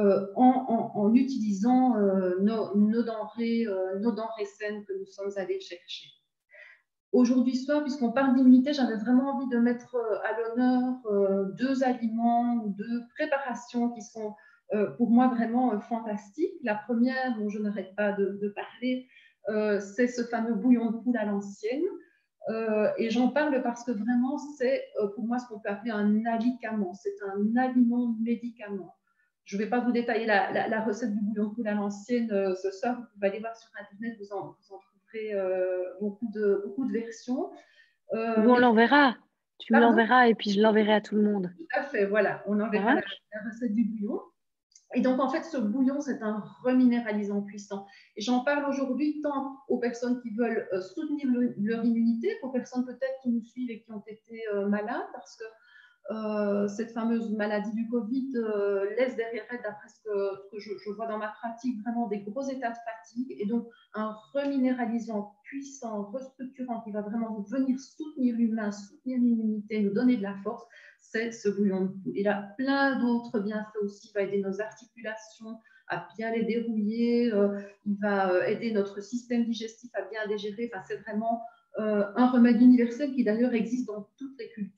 en utilisant nos denrées saines que nous sommes allés chercher. Aujourd'hui soir, puisqu'on parle d'immunité, j'avais vraiment envie de mettre à l'honneur deux aliments ou deux préparations qui sont pour moi vraiment fantastiques. La première, dont je n'arrête pas de parler, c'est ce fameux bouillon de poule à l'ancienne. Et j'en parle parce que vraiment, c'est pour moi ce qu'on peut appeler un alicament. C'est un aliment médicament. Je ne vais pas vous détailler la recette du bouillon de poule à l'ancienne ce soir. Vous pouvez aller voir sur Internet, vous en trouverez beaucoup de versions. Ou on l'enverra. Tu me Pardon? l'enverras et puis je l'enverrai à tout le monde. Tout à fait, voilà. On enverra la recette du bouillon. Et donc, en fait, ce bouillon, c'est un reminéralisant puissant. Et j'en parle aujourd'hui tant aux personnes qui veulent soutenir leur immunité, qu'aux personnes peut-être qui nous suivent et qui ont été malades, parce que cette fameuse maladie du Covid laisse derrière elle, d'après ce que je vois dans ma pratique, vraiment des gros états de fatigue. Et donc, un reminéralisant puissant, restructurant, qui va vraiment venir soutenir l'humain, soutenir l'immunité, nous donner de la force, c'est ce bouillon de poule. Il a plein d'autres bienfaits aussi. Il va aider nos articulations à bien les dérouiller. Il va aider notre système digestif à bien digérer. Enfin, c'est vraiment un remède universel qui d'ailleurs existe dans toutes les cultures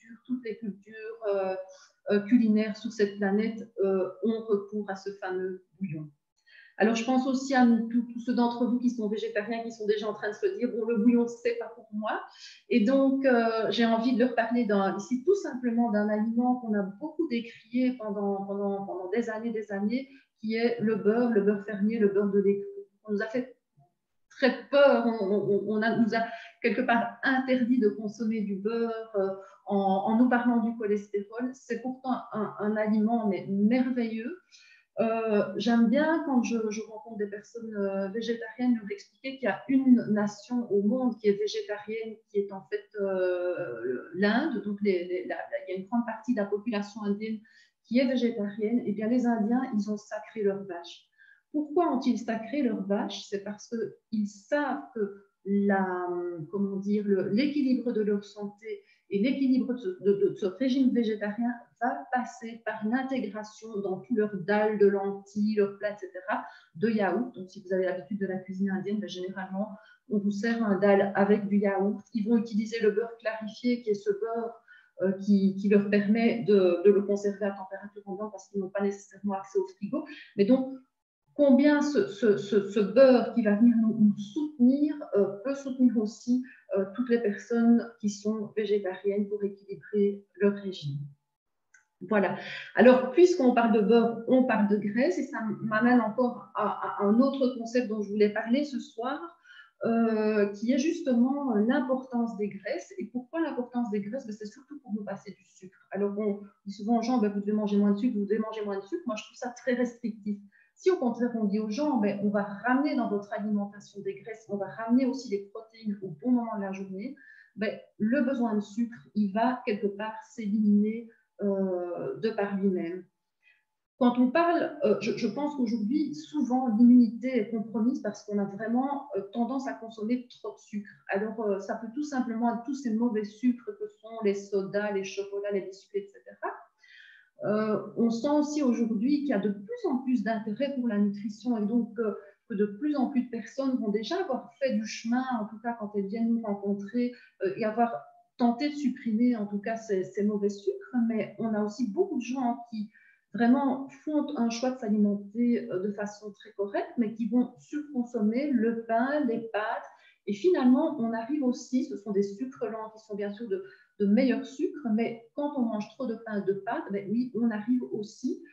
culinaires sur cette planète ont recours à ce fameux bouillon. Alors, je pense aussi à tous ceux d'entre vous qui sont végétariens, qui sont déjà en train de se dire « bon, le bouillon, c'est pas pour moi ». Et donc, j'ai envie de leur parler ici tout simplement d'un aliment qu'on a beaucoup décrié pendant des années, qui est le beurre fermier, le beurre de lait. On nous a fait très peur, on nous a quelque part interdit de consommer du beurre en nous parlant du cholestérol. C'est pourtant un aliment mais merveilleux. J'aime bien quand je rencontre des personnes végétariennes nous expliquer qu'il y a une nation au monde qui est végétarienne, qui est en fait l'Inde. Donc il y a une grande partie de la population indienne qui est végétarienne. Et bien les Indiens, ils ont sacré leurs vaches. Pourquoi ont-ils sacré leurs vaches? C'est parce qu'ils savent que l'équilibre de leur santé et l'équilibre de ce régime végétarien va passer par l'intégration dans tous leurs dalles de lentilles, leurs plats, etc., de yaourt. Donc, si vous avez l'habitude de la cuisine indienne, généralement, on vous sert un dalle avec du yaourt. Ils vont utiliser le beurre clarifié, qui est ce beurre qui leur permet de le conserver à température ambiante parce qu'ils n'ont pas nécessairement accès au frigo. Mais donc, combien ce beurre qui va venir nous soutenir peut soutenir aussi toutes les personnes qui sont végétariennes pour équilibrer leur régime. Voilà. Alors, puisqu'on parle de beurre, on parle de graisse, et ça m'amène encore à un autre concept dont je voulais parler ce soir, qui est justement l'importance des graisses. Et pourquoi l'importance des graisses? C'est surtout pour nous passer du sucre. Alors, on dit souvent aux gens, vous devez manger moins de sucre, vous devez manger moins de sucre. Moi, je trouve ça très restrictif. Si au contraire, on dit aux gens, on va ramener dans votre alimentation des graisses, on va ramener aussi des protéines au bon moment de la journée, le besoin de sucre, il va quelque part s'éliminer de par lui-même. Quand on parle, je pense qu'aujourd'hui, souvent, l'immunité est compromise parce qu'on a vraiment tendance à consommer trop de sucre. Alors, ça peut tout simplement être tous ces mauvais sucres que sont les sodas, les chocolats, les biscuits, etc. On sent aussi aujourd'hui qu'il y a de plus en plus d'intérêt pour la nutrition et donc que de plus en plus de personnes vont déjà avoir fait du chemin, en tout cas quand elles viennent nous rencontrer, et avoir tenté de supprimer en tout cas ces mauvais sucres. Mais on a aussi beaucoup de gens qui vraiment font un choix de s'alimenter de façon très correcte, mais qui vont surconsommer le pain, les pâtes. Et finalement, on arrive aussi, ce sont des sucres lents qui sont bien sûr de meilleurs sucres, mais quand on mange trop de pain et de pâtes, oui, on arrive aussi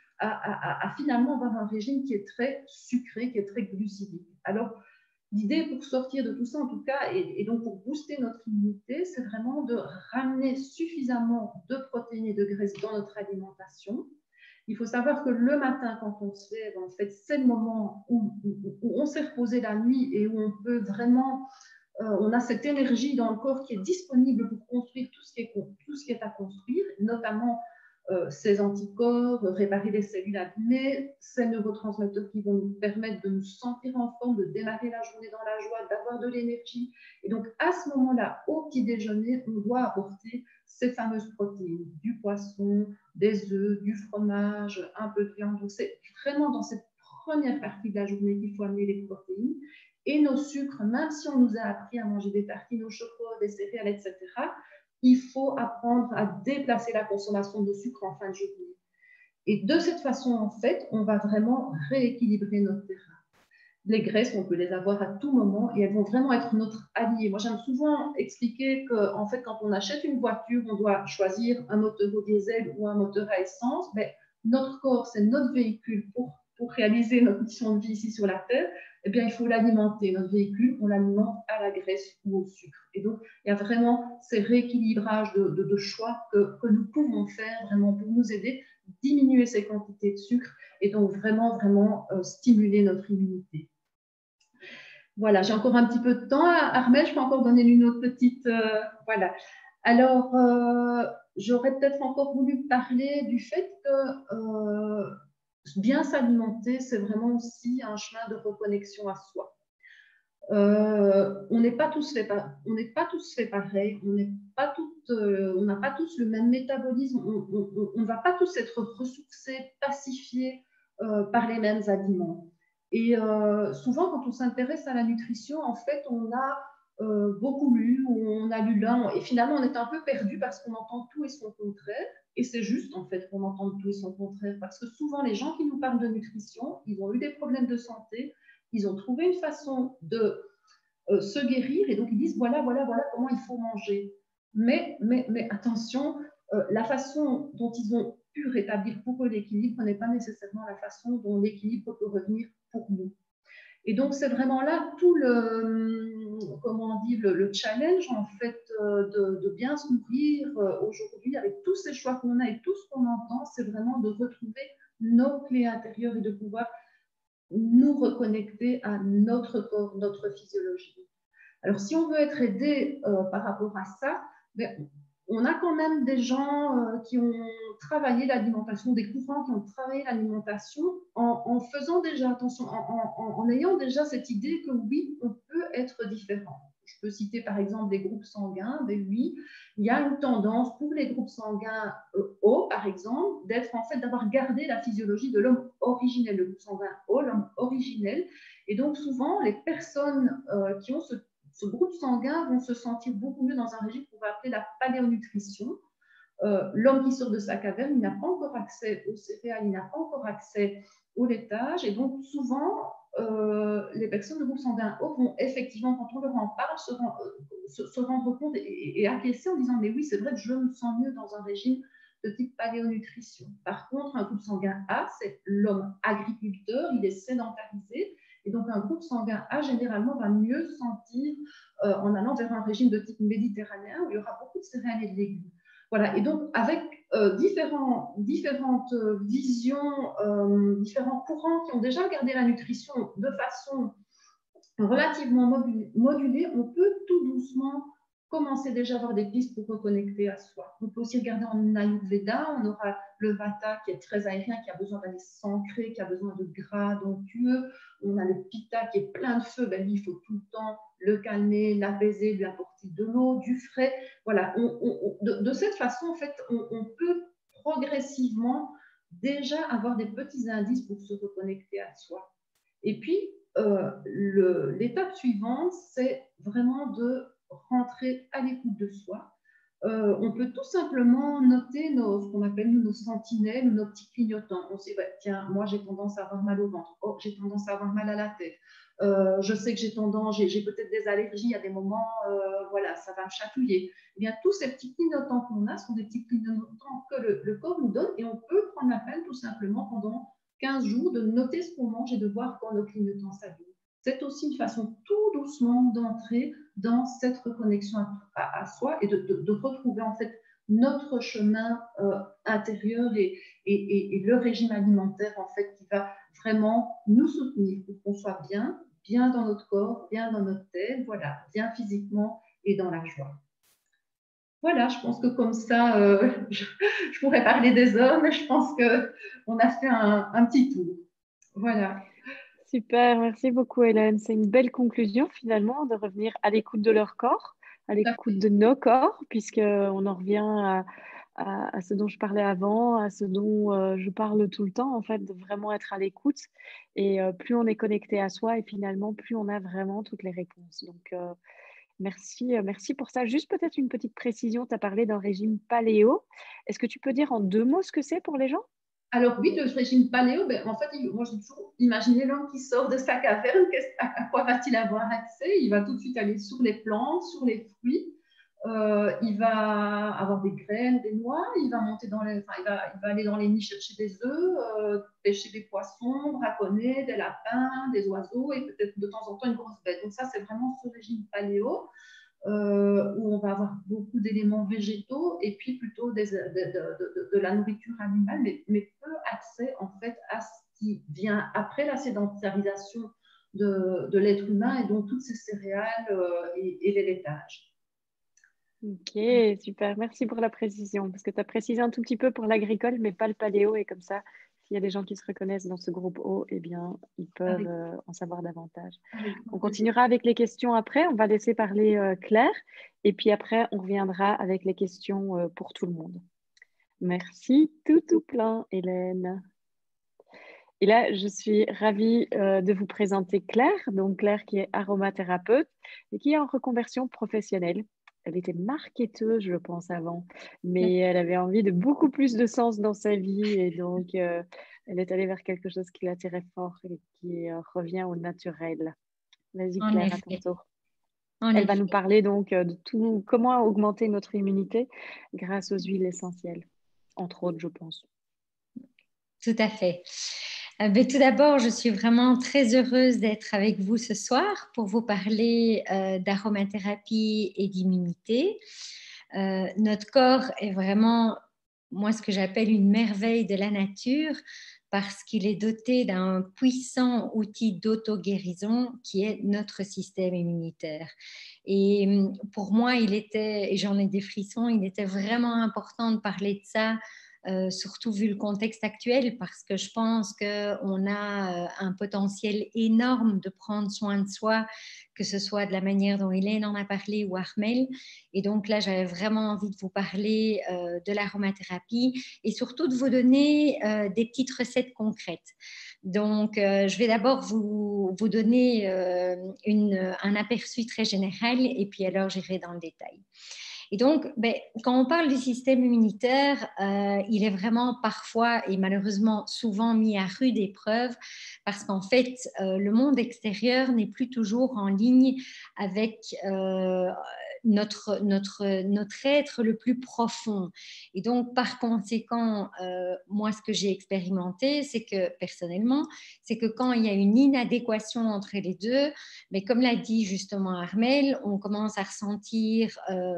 à finalement avoir un régime qui est très sucré, qui est très glucidique. Alors, l'idée pour sortir de tout ça, en tout cas, et donc pour booster notre immunité, c'est vraiment de ramener suffisamment de protéines et de graisses dans notre alimentation. Il faut savoir que le matin, quand on se lève, en fait, c'est le moment où on s'est reposé la nuit et où on peut vraiment on a cette énergie dans le corps qui est disponible pour construire tout ce qui est à construire, notamment ces anticorps, réparer les cellules abîmées, ces neurotransmetteurs qui vont nous permettre de nous sentir en forme, de démarrer la journée dans la joie, d'avoir de l'énergie. Et donc, à ce moment-là, au petit déjeuner, on doit apporter ces fameuses protéines, du poisson, des œufs, du fromage, un peu de viande. Donc, c'est vraiment dans cette première partie de la journée qu'il faut amener les protéines. Et nos sucres, même si on nous a appris à manger des tartines au chocolat, des céréales, etc., il faut apprendre à déplacer la consommation de sucre en fin de journée. Et de cette façon, en fait, on va vraiment rééquilibrer notre terrain. Les graisses, on peut les avoir à tout moment et elles vont vraiment être notre allié. Moi, j'aime souvent expliquer qu'en fait, quand on achète une voiture, on doit choisir un moteur au diesel ou un moteur à essence. Notre corps, c'est notre véhicule pour réaliser notre mission de vie ici sur la Terre. Eh bien, il faut l'alimenter. Notre véhicule, on l'alimente à la graisse ou au sucre. Et donc, il y a vraiment ces rééquilibrages de choix que nous pouvons faire vraiment pour nous aider, diminuer ces quantités de sucre et donc vraiment stimuler notre immunité. Voilà, j'ai encore un petit peu de temps. Armelle, je peux encore donner une autre petite... voilà. Alors, j'aurais peut-être encore voulu parler du fait que bien s'alimenter, c'est vraiment aussi un chemin de reconnexion à soi. On n'est pas tous fait pareil, on n'a pas tous le même métabolisme, on ne va pas tous être ressourcés, pacifiés par les mêmes aliments. Et souvent, quand on s'intéresse à la nutrition, en fait, on a beaucoup lu, on a lu là, et finalement, on est un peu perdu parce qu'on entend tout et son contraire. Et c'est juste, en fait, qu'on entend tout et son contraire, parce que souvent, les gens qui nous parlent de nutrition, ils ont eu des problèmes de santé, ils ont trouvé une façon de se guérir et donc ils disent voilà comment il faut manger. Mais attention, la façon dont ils ont pu rétablir pour eux l'équilibre n'est pas nécessairement la façon dont l'équilibre peut revenir pour nous. Et donc c'est vraiment là tout le challenge en fait de bien se nourrir aujourd'hui avec tous ces choix qu'on a et tout ce qu'on entend, c'est vraiment de retrouver nos clés intérieures et de pouvoir nous reconnecter à notre corps, notre physiologie. Alors, si on veut être aidé par rapport à ça, on a quand même des gens qui ont travaillé l'alimentation, des courants qui ont travaillé l'alimentation en faisant déjà attention, en ayant déjà cette idée que oui, on peut être différent. Je peux citer par exemple des groupes sanguins, oui, il y a une tendance pour les groupes sanguins O, par exemple, d'être en fait d'avoir gardé la physiologie de l'homme originel, le groupe sanguin O, l'homme originel. Et donc souvent, les personnes qui ont ce groupe sanguin vont se sentir beaucoup mieux dans un régime qu'on va appeler la paléonutrition. L'homme qui sort de sa caverne, il n'a pas encore accès aux céréales, il n'a pas encore accès au laitage. Et donc, souvent, les personnes de groupe sanguin O vont effectivement, quand on leur en parle, se rendre compte et acquiescer en disant « mais oui, c'est vrai que je me sens mieux dans un régime de type paléonutrition ». Par contre, un groupe sanguin A, c'est l'homme agriculteur, il est sédentarisé. Et donc, un groupe sanguin A, généralement, va mieux se sentir en allant vers un régime de type méditerranéen où il y aura beaucoup de céréales et de légumes. Voilà, et donc avec différentes visions, différents courants qui ont déjà regardé la nutrition de façon relativement modulée, on peut tout doucement commencer déjà à avoir des pistes pour reconnecter à soi. On peut aussi regarder en Ayurveda, on aura le Vata qui est très aérien, qui a besoin d'aller s'ancrer, qui a besoin de gras d'onctueux. On a le Pitta qui est plein de feu, ben lui, il faut tout le temps le calmer, l'apaiser, lui apporter de l'eau, du frais. Voilà, de cette façon, en fait, on peut progressivement déjà avoir des petits indices pour se reconnecter à soi. Et puis, l'étape suivante, c'est vraiment de rentrer à l'écoute de soi. On peut tout simplement noter ce qu'on appelle nos sentinelles, nos petits clignotants. On sait, bah, tiens, moi j'ai tendance à avoir mal au ventre, oh, j'ai tendance à avoir mal à la tête, je sais que j'ai peut-être des allergies à des moments, voilà, ça va me chatouiller. Eh bien, tous ces petits clignotants qu'on a sont des petits clignotants que le corps nous donne et on peut prendre la peine tout simplement pendant 15 jours de noter ce qu'on mange et de voir quand nos clignotants s'allument. C'est aussi une façon tout doucement d'entrer dans cette reconnexion à soi et de retrouver en fait notre chemin intérieur et le régime alimentaire en fait qui va vraiment nous soutenir pour qu'on soit bien dans notre corps, bien dans notre tête, voilà, bien physiquement et dans la joie. Voilà, je pense que comme ça, je pourrais parler des heures, mais je pense qu'on a fait un petit tour. Voilà. Super, merci beaucoup Hélène. C'est une belle conclusion finalement de revenir à l'écoute de leur corps, à l'écoute de nos corps, puisqu'on en revient à ce dont je parlais avant, à ce dont je parle tout le temps, en fait, de vraiment être à l'écoute. Et plus on est connecté à soi, et finalement, plus on a vraiment toutes les réponses. Donc, merci pour ça. Juste peut-être une petite précision, tu as parlé d'un régime paléo. Est-ce que tu peux dire en 2 mots ce que c'est pour les gens? Alors oui, le régime paléo, ben, en fait, moi j'ai toujours imaginé l'homme qui sort de sa caverne, à quoi va-t-il avoir accès? Il va tout de suite aller sur les plantes, sur les fruits, il va avoir des graines, des noix, il va monter il va aller dans les nids chercher des œufs, pêcher des poissons, braconner des lapins, des oiseaux et peut-être de temps en temps une grosse bête. Donc ça, c'est vraiment ce régime paléo. Où on va avoir beaucoup d'éléments végétaux et puis plutôt de la nourriture animale, mais peu accès en fait à ce qui vient après la sédentarisation de l'être humain et donc toutes ces céréales et les laitages. Ok, super. Merci pour la précision, parce que tu as précisé un tout petit peu pour l'agricole, mais pas le paléo. Et comme ça, s'il y a des gens qui se reconnaissent dans ce groupe O, eh bien, ils peuvent en savoir davantage. On continuera avec les questions après. On va laisser parler Claire. Et puis après, on reviendra avec les questions pour tout le monde. Merci tout plein, Hélène. Et là, je suis ravie de vous présenter Claire. Donc, Claire qui est aromathérapeute et qui est en reconversion professionnelle. Elle était marketeuse, je pense, avant, mais elle avait envie de beaucoup plus de sens dans sa vie et donc elle est allée vers quelque chose qui l'attirait fort et qui revient au naturel. Vas-y Claire, à ton tour. Elle va nous parler donc de tout, comment augmenter notre immunité grâce aux huiles essentielles, entre autres, je pense. Tout à fait. Tout d'abord, je suis vraiment très heureuse d'être avec vous ce soir pour vous parler d'aromathérapie et d'immunité. Notre corps est vraiment, moi, ce que j'appelle une merveille de la nature parce qu'il est doté d'un puissant outil d'auto-guérison qui est notre système immunitaire. Et pour moi, et j'en ai des frissons, il était vraiment important de parler de ça, surtout vu le contexte actuel, parce que je pense qu'on a un potentiel énorme de prendre soin de soi, que ce soit de la manière dont Hélène en a parlé ou Armelle. Et donc là, j'avais vraiment envie de vous parler de l'aromathérapie et surtout de vous donner des petites recettes concrètes. Donc, je vais d'abord vous donner un aperçu très général et puis alors j'irai dans le détail. Et donc, quand on parle du système immunitaire, il est vraiment parfois et malheureusement souvent mis à rude épreuve parce qu'en fait, le monde extérieur n'est plus toujours en ligne avec notre être le plus profond. Et donc, par conséquent, moi, ce que j'ai expérimenté, c'est que personnellement, c'est que quand il y a une inadéquation entre les deux, mais comme l'a dit justement Armelle, on commence à ressentir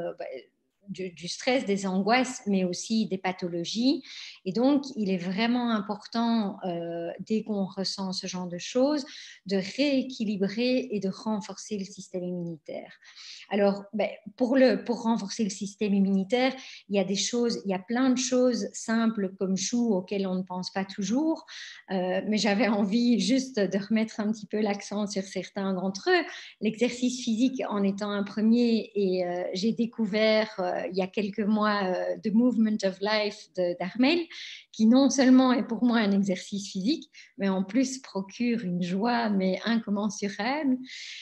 du stress, des angoisses, mais aussi des pathologies. Et donc, il est vraiment important, dès qu'on ressent ce genre de choses, de rééquilibrer et de renforcer le système immunitaire. Alors, pour renforcer le système immunitaire, il y a plein de choses simples comme chou auxquelles on ne pense pas toujours, mais j'avais envie juste de remettre un petit peu l'accent sur certains d'entre eux. L'exercice physique en étant un premier, et j'ai découvert il y a quelques mois The Movement of Life d'Armelle, qui non seulement est pour moi un exercice physique, mais en plus procure une joie mais incommensurable.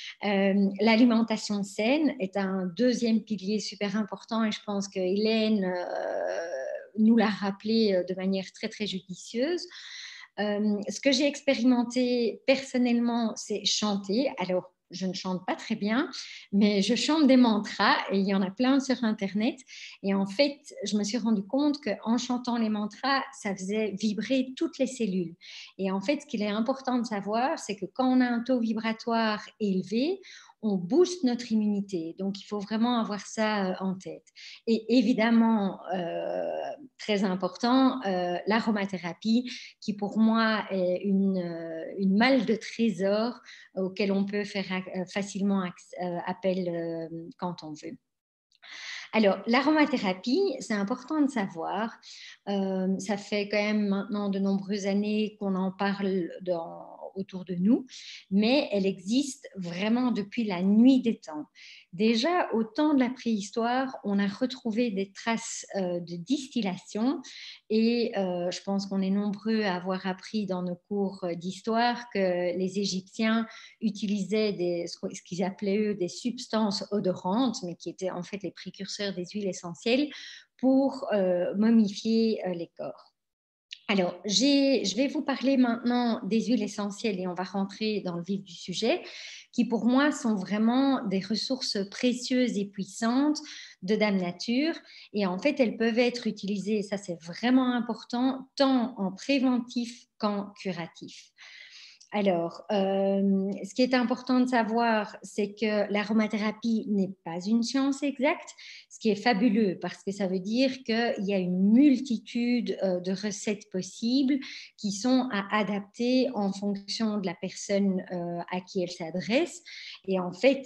L'alimentation saine est un deuxième pilier super important et je pense que Hélène nous l'a rappelé de manière très très judicieuse. Ce que j'ai expérimenté personnellement, c'est chanter. Alors, je ne chante pas très bien, mais je chante des mantras et il y en a plein sur Internet. Et en fait, je me suis rendu compte qu'en chantant les mantras, ça faisait vibrer toutes les cellules. Et en fait, ce qu'il est important de savoir, c'est que quand on a un taux vibratoire élevé, on booste notre immunité. Donc, il faut vraiment avoir ça en tête. Et évidemment, très important, l'aromathérapie, qui pour moi est une malle de trésor auquel on peut faire facilement appel quand on veut. Alors, l'aromathérapie, c'est important de savoir. Ça fait quand même maintenant de nombreuses années qu'on en parle autour de nous, mais elle existe vraiment depuis la nuit des temps. Déjà, au temps de la préhistoire, on a retrouvé des traces de distillation et je pense qu'on est nombreux à avoir appris dans nos cours d'histoire que les Égyptiens utilisaient ce qu'ils appelaient eux des substances odorantes, mais qui étaient en fait les précurseurs des huiles essentielles pour momifier les corps. Alors, je vais vous parler maintenant des huiles essentielles et on va rentrer dans le vif du sujet, qui pour moi sont vraiment des ressources précieuses et puissantes de Dame Nature. Et en fait, elles peuvent être utilisées, ça c'est vraiment important, tant en préventif qu'en curatif. Alors, ce qui est important de savoir, c'est que l'aromathérapie n'est pas une science exacte, ce qui est fabuleux parce que ça veut dire qu'il y a une multitude de recettes possibles qui sont à adapter en fonction de la personne à qui elle s'adresse. Et en fait,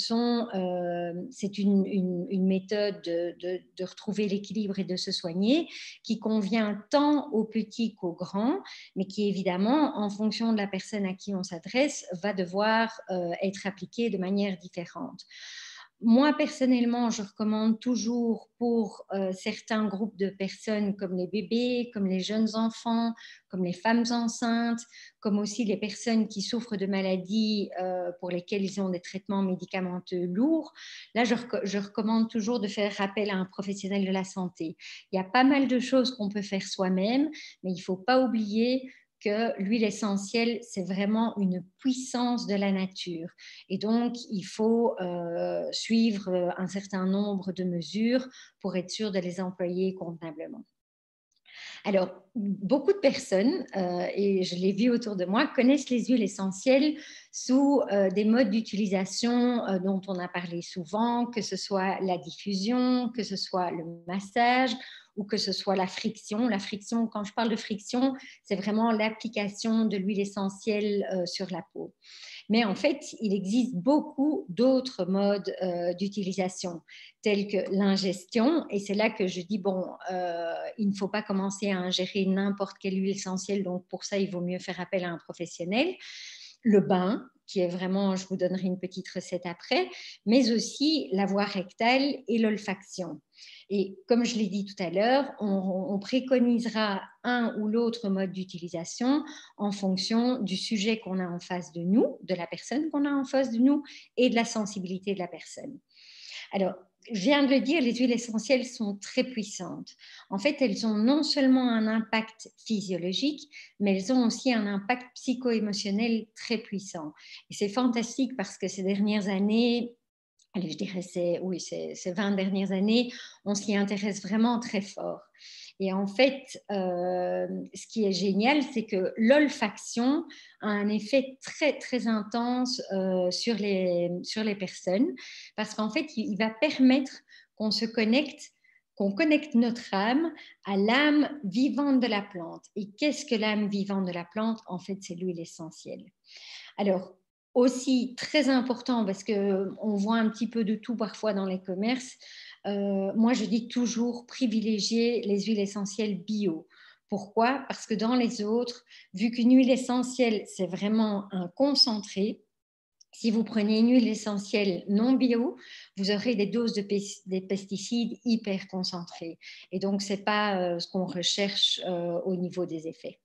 c'est une méthode de retrouver l'équilibre et de se soigner qui convient tant aux petits qu'aux grands, mais qui évidemment, en fonction de la personne à qui on s'adresse, va devoir être appliquée de manière différente. Moi, personnellement, je recommande toujours pour certains groupes de personnes comme les bébés, comme les jeunes enfants, comme les femmes enceintes, comme aussi les personnes qui souffrent de maladies pour lesquelles ils ont des traitements médicamenteux lourds. Là, je recommande toujours de faire appel à un professionnel de la santé. Il y a pas mal de choses qu'on peut faire soi-même, mais il ne faut pas oublier que l'huile essentielle, c'est vraiment une puissance de la nature. Et donc, il faut suivre un certain nombre de mesures pour être sûr de les employer convenablement. Alors, beaucoup de personnes, et je l'ai vu autour de moi, connaissent les huiles essentielles sous des modes d'utilisation dont on a parlé souvent, que ce soit la diffusion, que ce soit le massage ou que ce soit la friction. La friction, quand je parle de friction, c'est vraiment l'application de l'huile essentielle sur la peau. Mais en fait, il existe beaucoup d'autres modes d'utilisation, tels que l'ingestion. Et c'est là que je dis, il ne faut pas commencer à ingérer n'importe quelle huile essentielle. Donc, pour ça, il vaut mieux faire appel à un professionnel. Le bain, qui est vraiment, je vous donnerai une petite recette après, mais aussi la voie rectale et l'olfaction. Et comme je l'ai dit tout à l'heure, on préconisera un ou l'autre mode d'utilisation en fonction du sujet qu'on a en face de nous, de la personne qu'on a en face de nous et de la sensibilité de la personne. Alors, je viens de le dire, les huiles essentielles sont très puissantes. En fait, elles ont non seulement un impact physiologique, mais elles ont aussi un impact psycho-émotionnel très puissant. Et c'est fantastique parce que ces dernières années, allez, je dirais ces 20 dernières années, on s'y intéresse vraiment très fort. Et en fait, ce qui est génial, c'est que l'olfaction a un effet très, très intense sur les personnes, parce qu'en fait, il va permettre qu'on se connecte, qu'on connecte notre âme à l'âme vivante de la plante. Et qu'est-ce que l'âme vivante de la plante? En fait, c'est l'huile essentielle. Alors, aussi très important, parce qu'on voit un petit peu de tout parfois dans les commerces, moi je dis toujours privilégier les huiles essentielles bio. Pourquoi? Parce que dans les autres, vu qu'une huile essentielle, c'est vraiment un concentré, si vous prenez une huile essentielle non bio, vous aurez des doses des pesticides hyper concentrées. Et donc, ce n'est pas ce qu'on recherche au niveau des effets.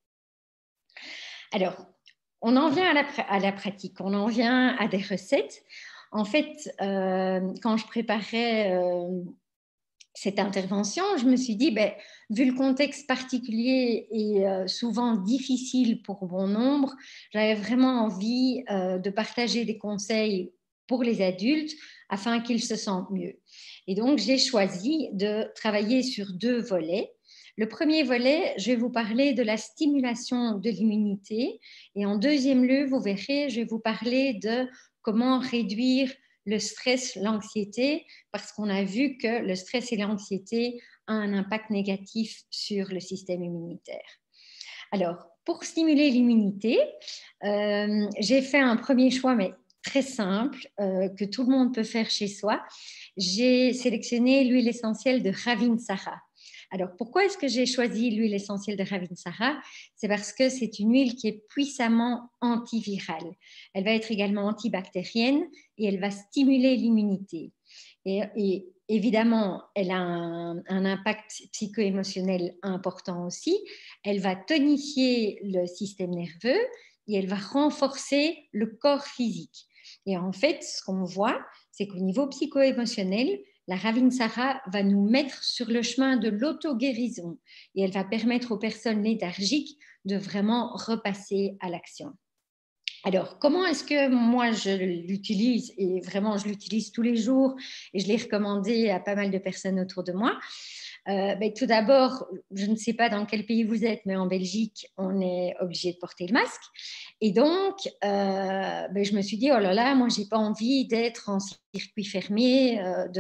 Alors, on en vient à la pratique, on en vient à des recettes. En fait, quand je préparais cette intervention, je me suis dit, vu le contexte particulier et souvent difficile pour bon nombre, j'avais vraiment envie de partager des conseils pour les adultes afin qu'ils se sentent mieux. Et donc, j'ai choisi de travailler sur 2 volets. Le premier volet, je vais vous parler de la stimulation de l'immunité. Et en deuxième lieu, vous verrez, je vais vous parler de comment réduire le stress, l'anxiété, parce qu'on a vu que le stress et l'anxiété ont un impact négatif sur le système immunitaire. Alors, pour stimuler l'immunité, j'ai fait un premier choix, mais très simple, que tout le monde peut faire chez soi. J'ai sélectionné l'huile essentielle de Ravinsara. Alors, pourquoi est-ce que j'ai choisi l'huile essentielle de Ravinsara? C'est parce que c'est une huile qui est puissamment antivirale. Elle va être également antibactérienne et elle va stimuler l'immunité. Et évidemment, elle a un impact psycho-émotionnel important aussi. Elle va tonifier le système nerveux et elle va renforcer le corps physique. Et en fait, ce qu'on voit, c'est qu'au niveau psycho-émotionnel, la Ravinsara va nous mettre sur le chemin de l'auto-guérison et elle va permettre aux personnes léthargiques de vraiment repasser à l'action. Alors, comment est-ce que moi je l'utilise? Et vraiment, je l'utilise tous les jours et je l'ai recommandé à pas mal de personnes autour de moi. Tout d'abord, je ne sais pas dans quel pays vous êtes, mais en Belgique, on est obligé de porter le masque. Et donc, je me suis dit, oh là là, moi, je n'ai pas envie d'être en circuit fermé,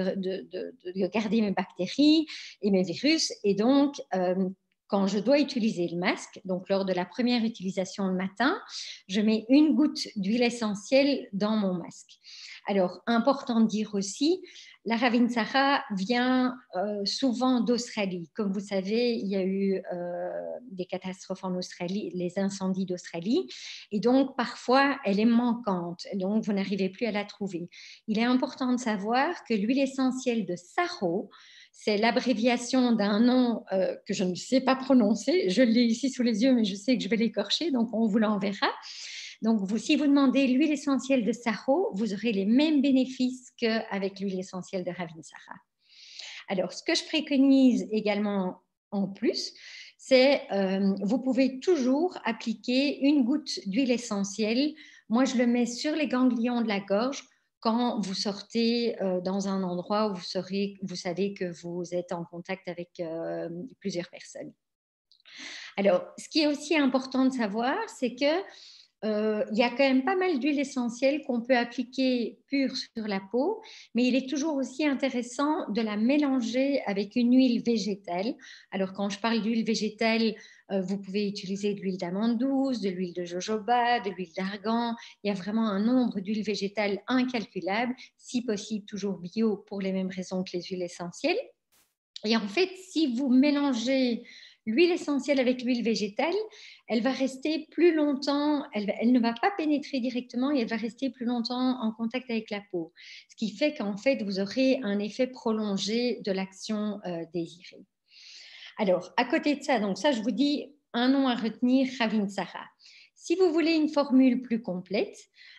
de garder mes bactéries et mes virus. Et donc, quand je dois utiliser le masque, donc lors de la première utilisation le matin, je mets une goutte d'huile essentielle dans mon masque. Alors, important de dire aussi, la Ravinsara vient souvent d'Australie. Comme vous savez, il y a eu des catastrophes en Australie, les incendies d'Australie, et donc parfois elle est manquante, donc vous n'arrivez plus à la trouver. Il est important de savoir que l'huile essentielle de Saro, c'est l'abréviation d'un nom que je ne sais pas prononcer. Je l'ai ici sous les yeux, mais je sais que je vais l'écorcher, donc on vous l'enverra. Donc, si vous demandez l'huile essentielle de Saro, vous aurez les mêmes bénéfices qu'avec l'huile essentielle de Ravinsara. Alors, ce que je préconise également en plus, c'est vous pouvez toujours appliquer une goutte d'huile essentielle. Moi, je le mets sur les ganglions de la gorge quand vous sortez dans un endroit où vous savez que vous êtes en contact avec plusieurs personnes. Alors, ce qui est aussi important de savoir, c'est que il y a quand même pas mal d'huiles essentielles qu'on peut appliquer pure sur la peau, mais il est toujours aussi intéressant de la mélanger avec une huile végétale. Alors, quand je parle d'huile végétale, vous pouvez utiliser de l'huile d'amande douce, de l'huile de jojoba, de l'huile d'argan. Il y a vraiment un nombre d'huiles végétales incalculable, si possible toujours bio pour les mêmes raisons que les huiles essentielles. Et en fait, si vous mélangez l'huile essentielle avec l'huile végétale, elle va rester plus longtemps, elle ne va pas pénétrer directement et elle va rester plus longtemps en contact avec la peau. Ce qui fait qu'en fait, vous aurez un effet prolongé de l'action désirée. Alors, à côté de ça, donc ça, je vous dis un nom à retenir, Ravinsara. Si vous voulez une formule plus complète,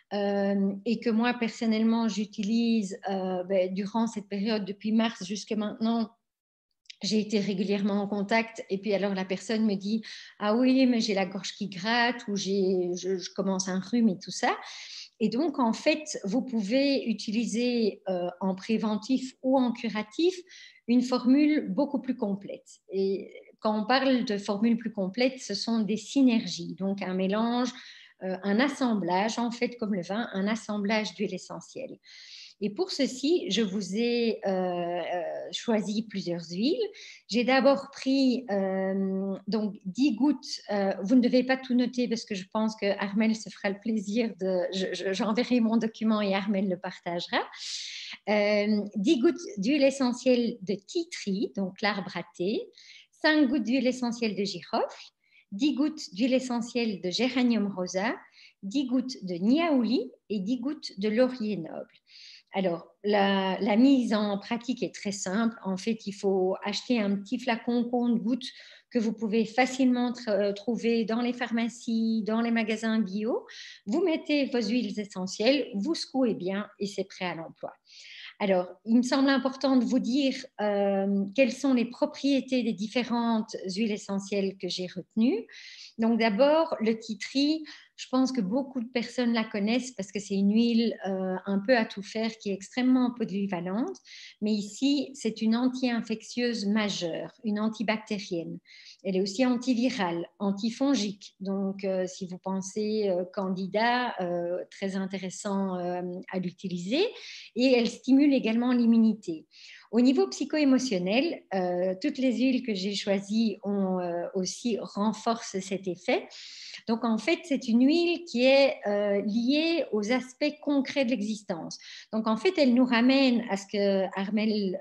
et que moi, personnellement, j'utilise durant cette période, depuis mars jusqu'à maintenant. J'ai été régulièrement en contact et puis alors la personne me dit « Ah oui, mais j'ai la gorge qui gratte ou je commence un rhume et tout ça ». Et donc, en fait, vous pouvez utiliser en préventif ou en curatif une formule beaucoup plus complète. Et quand on parle de formule plus complète, ce sont des synergies, donc un mélange, un assemblage, en fait, comme le vin, un assemblage d'huile essentielle. Et pour ceci, je vous ai choisi plusieurs huiles. J'ai d'abord pris donc 10 gouttes. Vous ne devez pas tout noter parce que je pense que Armelle se fera le plaisir j'enverrai mon document et Armelle le partagera. 10 gouttes d'huile essentielle de tea tree, donc l'arbre à thé, 5 gouttes d'huile essentielle de girofle, 10 gouttes d'huile essentielle de géranium rosa, 10 gouttes de niaouli et 10 gouttes de laurier noble. Alors, la mise en pratique est très simple. En fait, il faut acheter un petit flacon compte-gouttes que vous pouvez facilement trouver dans les pharmacies, dans les magasins bio. Vous mettez vos huiles essentielles, vous secouez bien et c'est prêt à l'emploi. Alors, il me semble important de vous dire quelles sont les propriétés des différentes huiles essentielles que j'ai retenues. Donc, d'abord, le tea tree, je pense que beaucoup de personnes la connaissent parce que c'est une huile un peu à tout faire qui est extrêmement polyvalente. Mais ici, c'est une anti-infectieuse majeure, une antibactérienne. Elle est aussi antivirale, antifongique. Donc, si vous pensez candida, très intéressant à l'utiliser. Et elle stimule également l'immunité. Au niveau psycho-émotionnel, toutes les huiles que j'ai choisies ont aussi renforcé cet effet. Donc, en fait, c'est une huile qui est liée aux aspects concrets de l'existence. Donc, en fait, elle nous ramène à ce que Armelle,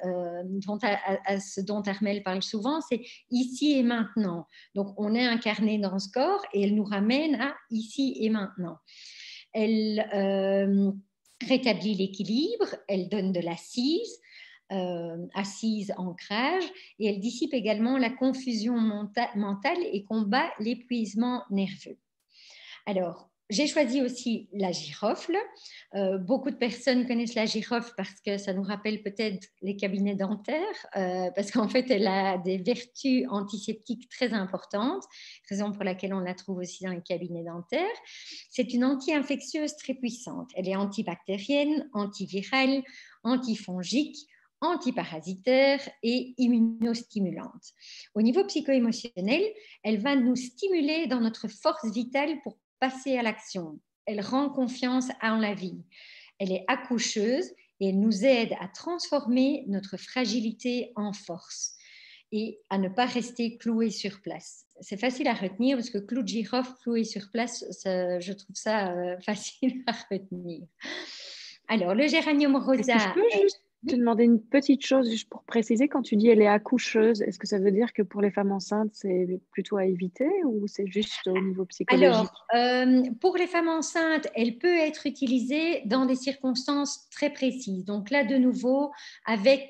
à ce dont Armelle parle souvent, c'est ici et maintenant. Donc, on est incarné dans ce corps et elle nous ramène à ici et maintenant. Elle rétablit l'équilibre, elle donne de l'assise, assise, ancrage, et elle dissipe également la confusion mentale et combat l'épuisement nerveux. Alors, j'ai choisi aussi la girofle. Beaucoup de personnes connaissent la girofle parce que ça nous rappelle peut-être les cabinets dentaires, parce qu'en fait, elle a des vertus antiseptiques très importantes, raison pour laquelle on la trouve aussi dans les cabinets dentaires. C'est une anti-infectieuse très puissante. Elle est antibactérienne, antivirale, antifongique, antiparasitaire et immunostimulante. Au niveau psycho-émotionnel, elle va nous stimuler dans notre force vitale pour passer à l'action. Elle rend confiance en la vie. Elle est accoucheuse et elle nous aide à transformer notre fragilité en force et à ne pas rester cloué sur place. C'est facile à retenir parce que clou de girofle cloué sur place, je trouve ça facile à retenir. Alors, le géranium rosa... Est-ce que je peux juste te demander une petite chose juste pour préciser, quand tu dis elle est accoucheuse, est-ce que ça veut dire que pour les femmes enceintes, c'est plutôt à éviter ou c'est juste au niveau psychologique? Alors, pour les femmes enceintes, elle peut être utilisée dans des circonstances très précises. Donc là, de nouveau, avec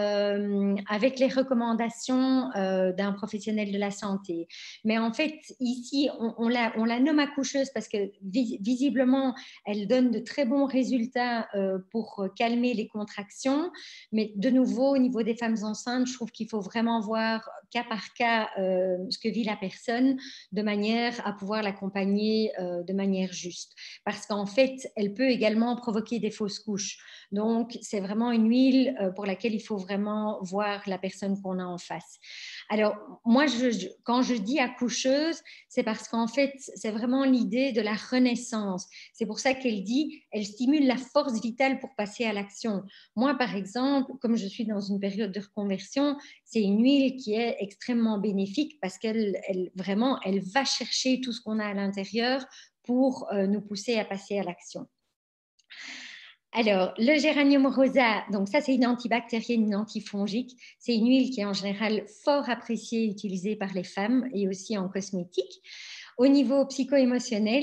les recommandations d'un professionnel de la santé. Mais en fait, ici, on la nomme accoucheuse parce que visiblement, elle donne de très bons résultats pour calmer les contractions. Mais de nouveau, au niveau des femmes enceintes, je trouve qu'il faut vraiment voir cas par cas ce que vit la personne de manière à pouvoir l'accompagner de manière juste. Parce qu'en fait, elle peut également provoquer des fausses couches. Donc, c'est vraiment une huile pour laquelle il faut vraiment voir la personne qu'on a en face. Alors, moi, quand je dis accoucheuse, c'est parce qu'en fait, c'est vraiment l'idée de la renaissance. C'est pour ça qu'elle dit, elle stimule la force vitale pour passer à l'action. Moi, par exemple, comme je suis dans une période de reconversion, c'est une huile qui est extrêmement bénéfique parce qu'elle vraiment, elle va chercher tout ce qu'on a à l'intérieur pour nous pousser à passer à l'action. Alors, le géranium rosa, donc ça c'est une antibactérienne, une antifongique. C'est une huile qui est en général fort appréciée et utilisée par les femmes et aussi en cosmétique. Au niveau psycho-émotionnel,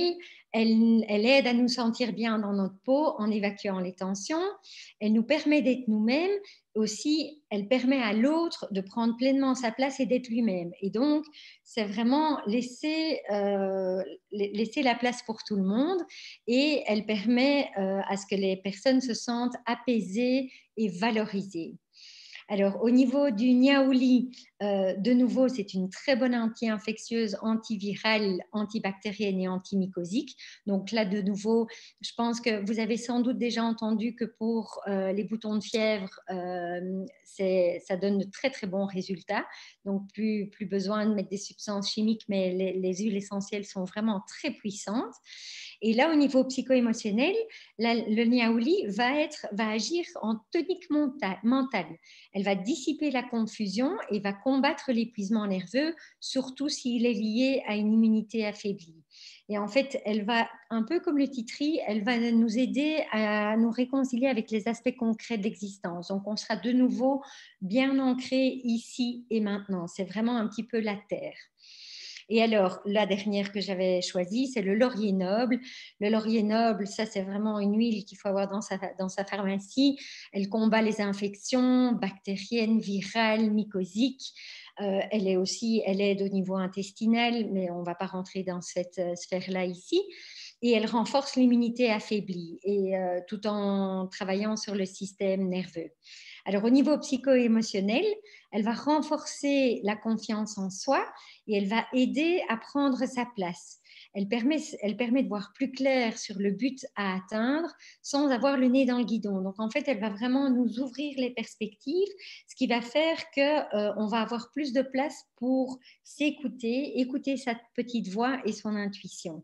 Elle aide à nous sentir bien dans notre peau en évacuant les tensions. Elle nous permet d'être nous-mêmes. Aussi, elle permet à l'autre de prendre pleinement sa place et d'être lui-même. Et donc, c'est vraiment laisser la place pour tout le monde, et elle permet à ce que les personnes se sentent apaisées et valorisées. Alors, au niveau du niaouli, de nouveau, c'est une très bonne anti-infectieuse, antivirale, antibactérienne et antimycosique. Donc là, de nouveau, je pense que vous avez sans doute déjà entendu que pour les boutons de fièvre, ça donne de très, très bons résultats. Donc, plus besoin de mettre des substances chimiques, mais les huiles essentielles sont vraiment très puissantes. Et là, au niveau psycho-émotionnel, le niaouli va agir en tonique mentale. Elle va dissiper la confusion et va combattre l'épuisement nerveux, surtout s'il est lié à une immunité affaiblie. Et en fait, elle va, un peu comme le titri, elle va nous aider à nous réconcilier avec les aspects concrets de l'existence. Donc, on sera de nouveau bien ancré ici et maintenant. C'est vraiment un petit peu la terre. Et alors, la dernière que j'avais choisie, c'est le laurier noble. Le laurier noble, ça, c'est vraiment une huile qu'il faut avoir dans sa pharmacie. Elle combat les infections bactériennes, virales, mycosiques. Elle aide au niveau intestinal, mais on ne va pas rentrer dans cette sphère-là ici. Et elle renforce l'immunité affaiblie, et tout en travaillant sur le système nerveux. Alors, au niveau psycho-émotionnel, elle va renforcer la confiance en soi et elle va aider à prendre sa place. Elle permet de voir plus clair sur le but à atteindre sans avoir le nez dans le guidon. Donc, en fait, elle va vraiment nous ouvrir les perspectives, ce qui va faire qu'on va avoir plus de place pour s'écouter, écouter sa petite voix et son intuition.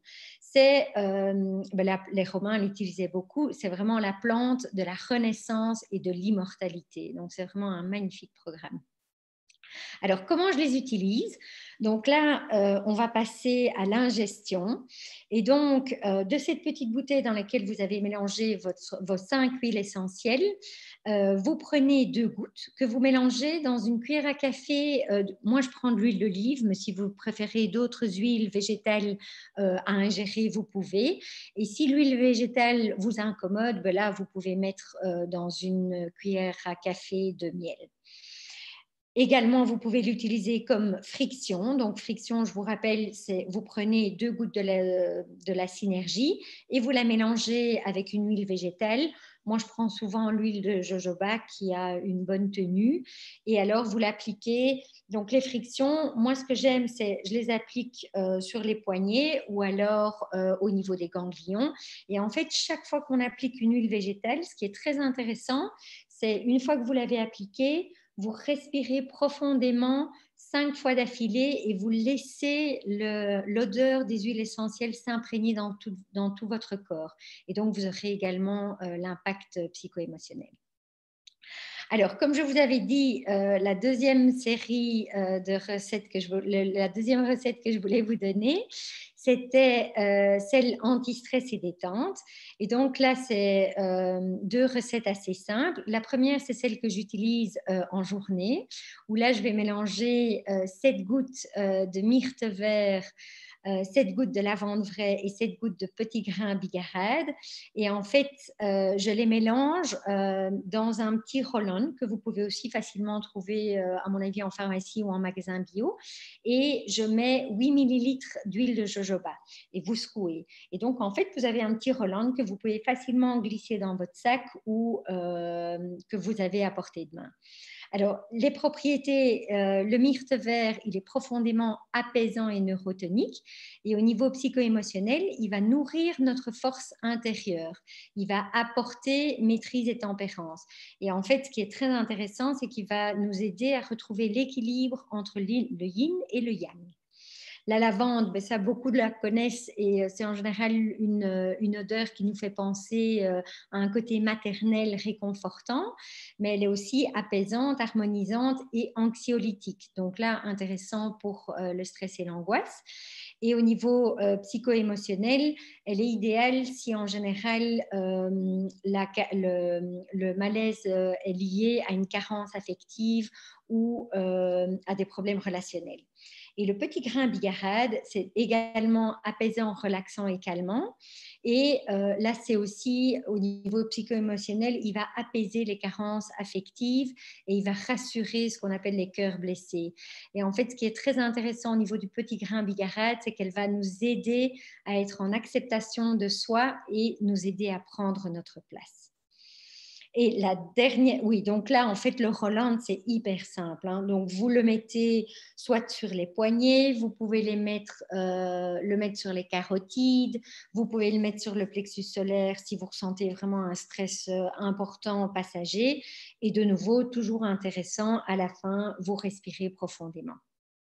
Les Romains l'utilisaient beaucoup, c'est vraiment la plante de la renaissance et de l'immortalité. Donc, c'est vraiment un magnifique programme. Alors, comment je les utilise? Donc là, on va passer à l'ingestion. Et donc, de cette petite bouteille dans laquelle vous avez mélangé vos 5 huiles essentielles, vous prenez 2 gouttes que vous mélangez dans une cuillère à café. Moi, je prends de l'huile d'olive, mais si vous préférez d'autres huiles végétales à ingérer, vous pouvez. Et si l'huile végétale vous incommode, ben là, vous pouvez mettre dans une cuillère à café de miel. Également, vous pouvez l'utiliser comme friction. Donc, friction, je vous rappelle, c'est vous prenez 2 gouttes de la synergie et vous la mélangez avec une huile végétale. Moi, je prends souvent l'huile de jojoba qui a une bonne tenue. Et alors, vous l'appliquez. Donc, les frictions, moi, ce que j'aime, c'est je les applique sur les poignets ou alors au niveau des ganglions. Et en fait, chaque fois qu'on applique une huile végétale, ce qui est très intéressant, c'est une fois que vous l'avez appliquée, vous respirez profondément 5 fois d'affilée et vous laissez l'odeur des huiles essentielles s'imprégner dans tout votre corps. Et donc, vous aurez également l'impact psycho-émotionnel. Alors, comme je vous avais dit, la deuxième recette que je voulais vous donner, c'était celle anti-stress et détente. Et donc là, c'est 2 recettes assez simples. La première, c'est celle que j'utilise en journée, où là, je vais mélanger 7 gouttes de myrte vert, 7 gouttes de lavande vraie et 7 gouttes de petits grains bigarade. Et en fait, je les mélange dans un petit roll-on que vous pouvez aussi facilement trouver, à mon avis, en pharmacie ou en magasin bio. Et je mets 8 millilitres d'huile de jojoba et vous secouez. Et donc, en fait, vous avez un petit roll-on que vous pouvez facilement glisser dans votre sac ou que vous avez à portée de main. Alors, les propriétés, le myrte vert, il est profondément apaisant et neurotonique. Et au niveau psycho-émotionnel, il va nourrir notre force intérieure. Il va apporter maîtrise et tempérance. Et en fait, ce qui est très intéressant, c'est qu'il va nous aider à retrouver l'équilibre entre le yin et le yang. La lavande, ben ça, beaucoup la connaissent et c'est en général une odeur qui nous fait penser à un côté maternel réconfortant, mais elle est aussi apaisante, harmonisante et anxiolytique. Donc là, intéressant pour le stress et l'angoisse. Et au niveau psycho-émotionnel, elle est idéale si en général le malaise est lié à une carence affective ou à des problèmes relationnels. Et le petit grain bigarade, c'est également apaisant, relaxant et calmant. Et là, c'est aussi au niveau psycho-émotionnel, il va apaiser les carences affectives et il va rassurer ce qu'on appelle les cœurs blessés. Et en fait, ce qui est très intéressant au niveau du petit grain bigarade, c'est qu'elle va nous aider à être en acceptation de soi et nous aider à prendre notre place. Et la dernière, oui, donc là, en fait, le Roland, c'est hyper simple. Hein. Donc, vous le mettez soit sur les poignets, vous pouvez le mettre sur les carotides, vous pouvez le mettre sur le plexus solaire si vous ressentez vraiment un stress important passager. Et de nouveau, toujours intéressant, à la fin, vous respirez profondément.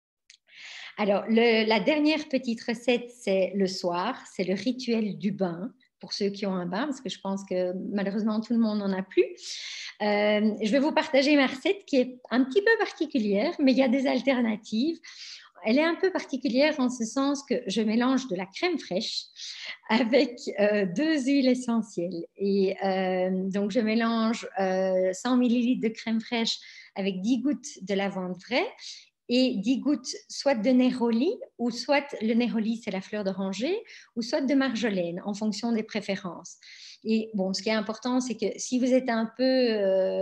Alors, la dernière petite recette, c'est le soir, c'est le rituel du bain, pour ceux qui ont un bain, parce que je pense que malheureusement tout le monde n'en a plus. Je vais vous partager ma recette qui est un petit peu particulière, mais il y a des alternatives. Elle est un peu particulière en ce sens que je mélange de la crème fraîche avec 2 huiles essentielles. Et donc, je mélange 100 ml de crème fraîche avec 10 gouttes de lavande vraie et 10 gouttes soit de néroli, ou soit le néroli, c'est la fleur d'oranger, ou soit de marjolaine, en fonction des préférences. Et bon, ce qui est important, c'est que si vous êtes un peu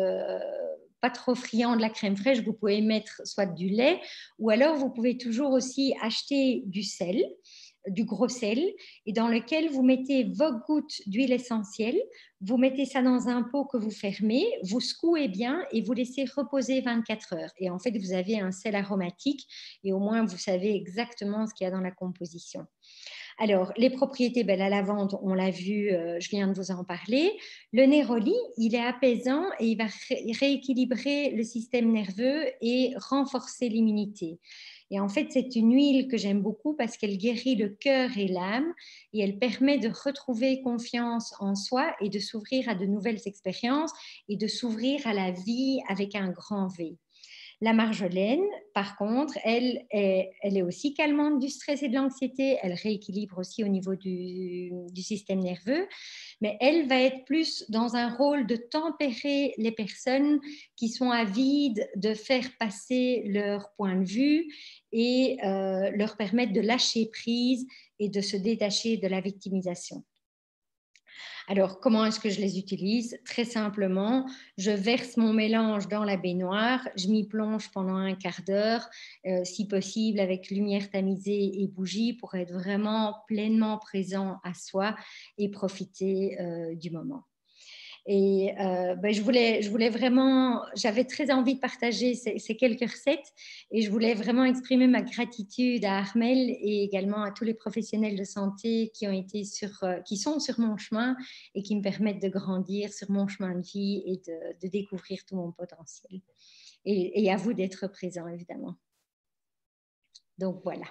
pas trop friand de la crème fraîche, vous pouvez mettre soit du lait, ou alors vous pouvez toujours aussi acheter du sel, du gros sel, et dans lequel vous mettez vos gouttes d'huile essentielle, vous mettez ça dans un pot que vous fermez, vous secouez bien et vous laissez reposer 24 heures. Et en fait, vous avez un sel aromatique et au moins, vous savez exactement ce qu'il y a dans la composition. Alors, les propriétés, la lavande, on l'a vu, je viens de vous en parler. Le néroli, il est apaisant et il va rééquilibrer le système nerveux et renforcer l'immunité. Et en fait, c'est une huile que j'aime beaucoup parce qu'elle guérit le cœur et l'âme et elle permet de retrouver confiance en soi et de s'ouvrir à de nouvelles expériences et de s'ouvrir à la vie avec un grand V. La marjolaine, par contre, elle est aussi calmante du stress et de l'anxiété. Elle rééquilibre aussi au niveau du système nerveux. Mais elle va être plus dans un rôle de tempérer les personnes qui sont avides de faire passer leur point de vue et leur permettre de lâcher prise et de se détacher de la victimisation. Alors, comment est-ce que je les utilise? Très simplement, je verse mon mélange dans la baignoire, je m'y plonge pendant un quart d'heure, si possible avec lumière tamisée et bougie pour être vraiment pleinement présent à soi et profiter du moment. Et je voulais vraiment, j'avais très envie de partager ces quelques recettes et je voulais vraiment exprimer ma gratitude à Armelle et également à tous les professionnels de santé qui sont sur mon chemin et qui me permettent de grandir sur mon chemin de vie et de découvrir tout mon potentiel. Et à vous d'être présent, évidemment. Donc voilà.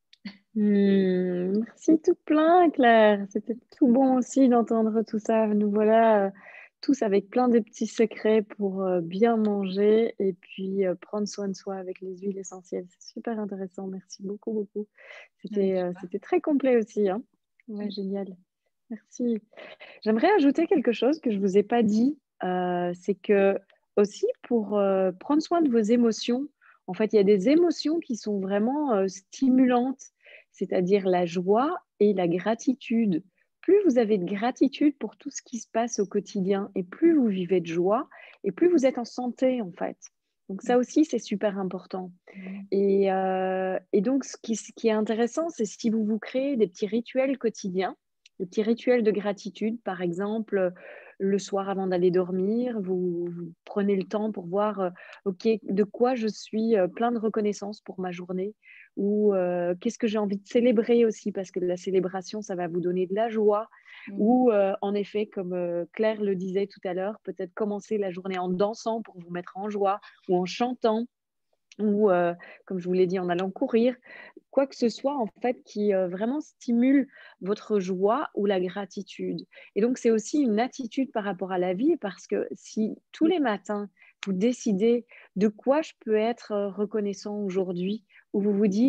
Merci tout plein, Claire. C'était tout bon aussi d'entendre tout ça. Nous voilà tous avec plein de petits secrets pour bien manger et puis prendre soin de soi avec les huiles essentielles. C'est super intéressant. Merci beaucoup, beaucoup. C'était très complet aussi. Hein. Ouais, génial. Merci. J'aimerais ajouter quelque chose que je ne vous ai pas dit. C'est que aussi pour prendre soin de vos émotions, en fait, il y a des émotions qui sont vraiment stimulantes, c'est-à-dire la joie et la gratitude. Plus vous avez de gratitude pour tout ce qui se passe au quotidien et plus vous vivez de joie et plus vous êtes en santé, en fait. Donc ça aussi, c'est super important. Et donc, ce qui est intéressant, c'est si vous vous créez des petits rituels quotidiens, des petits rituels de gratitude, par exemple, le soir avant d'aller dormir, vous prenez le temps pour voir, OK, de quoi je suis plein de reconnaissance pour ma journée ou qu'est-ce que j'ai envie de célébrer aussi, parce que la célébration, ça va vous donner de la joie. Ou en effet, comme Claire le disait tout à l'heure, peut-être commencer la journée en dansant pour vous mettre en joie ou en chantant ou, comme je vous l'ai dit, en allant courir, quoi que ce soit en fait qui vraiment stimule votre joie ou la gratitude. Et donc, c'est aussi une attitude par rapport à la vie, parce que si tous les matins, vous décidez de quoi je peux être reconnaissant aujourd'hui, ou vous vous dites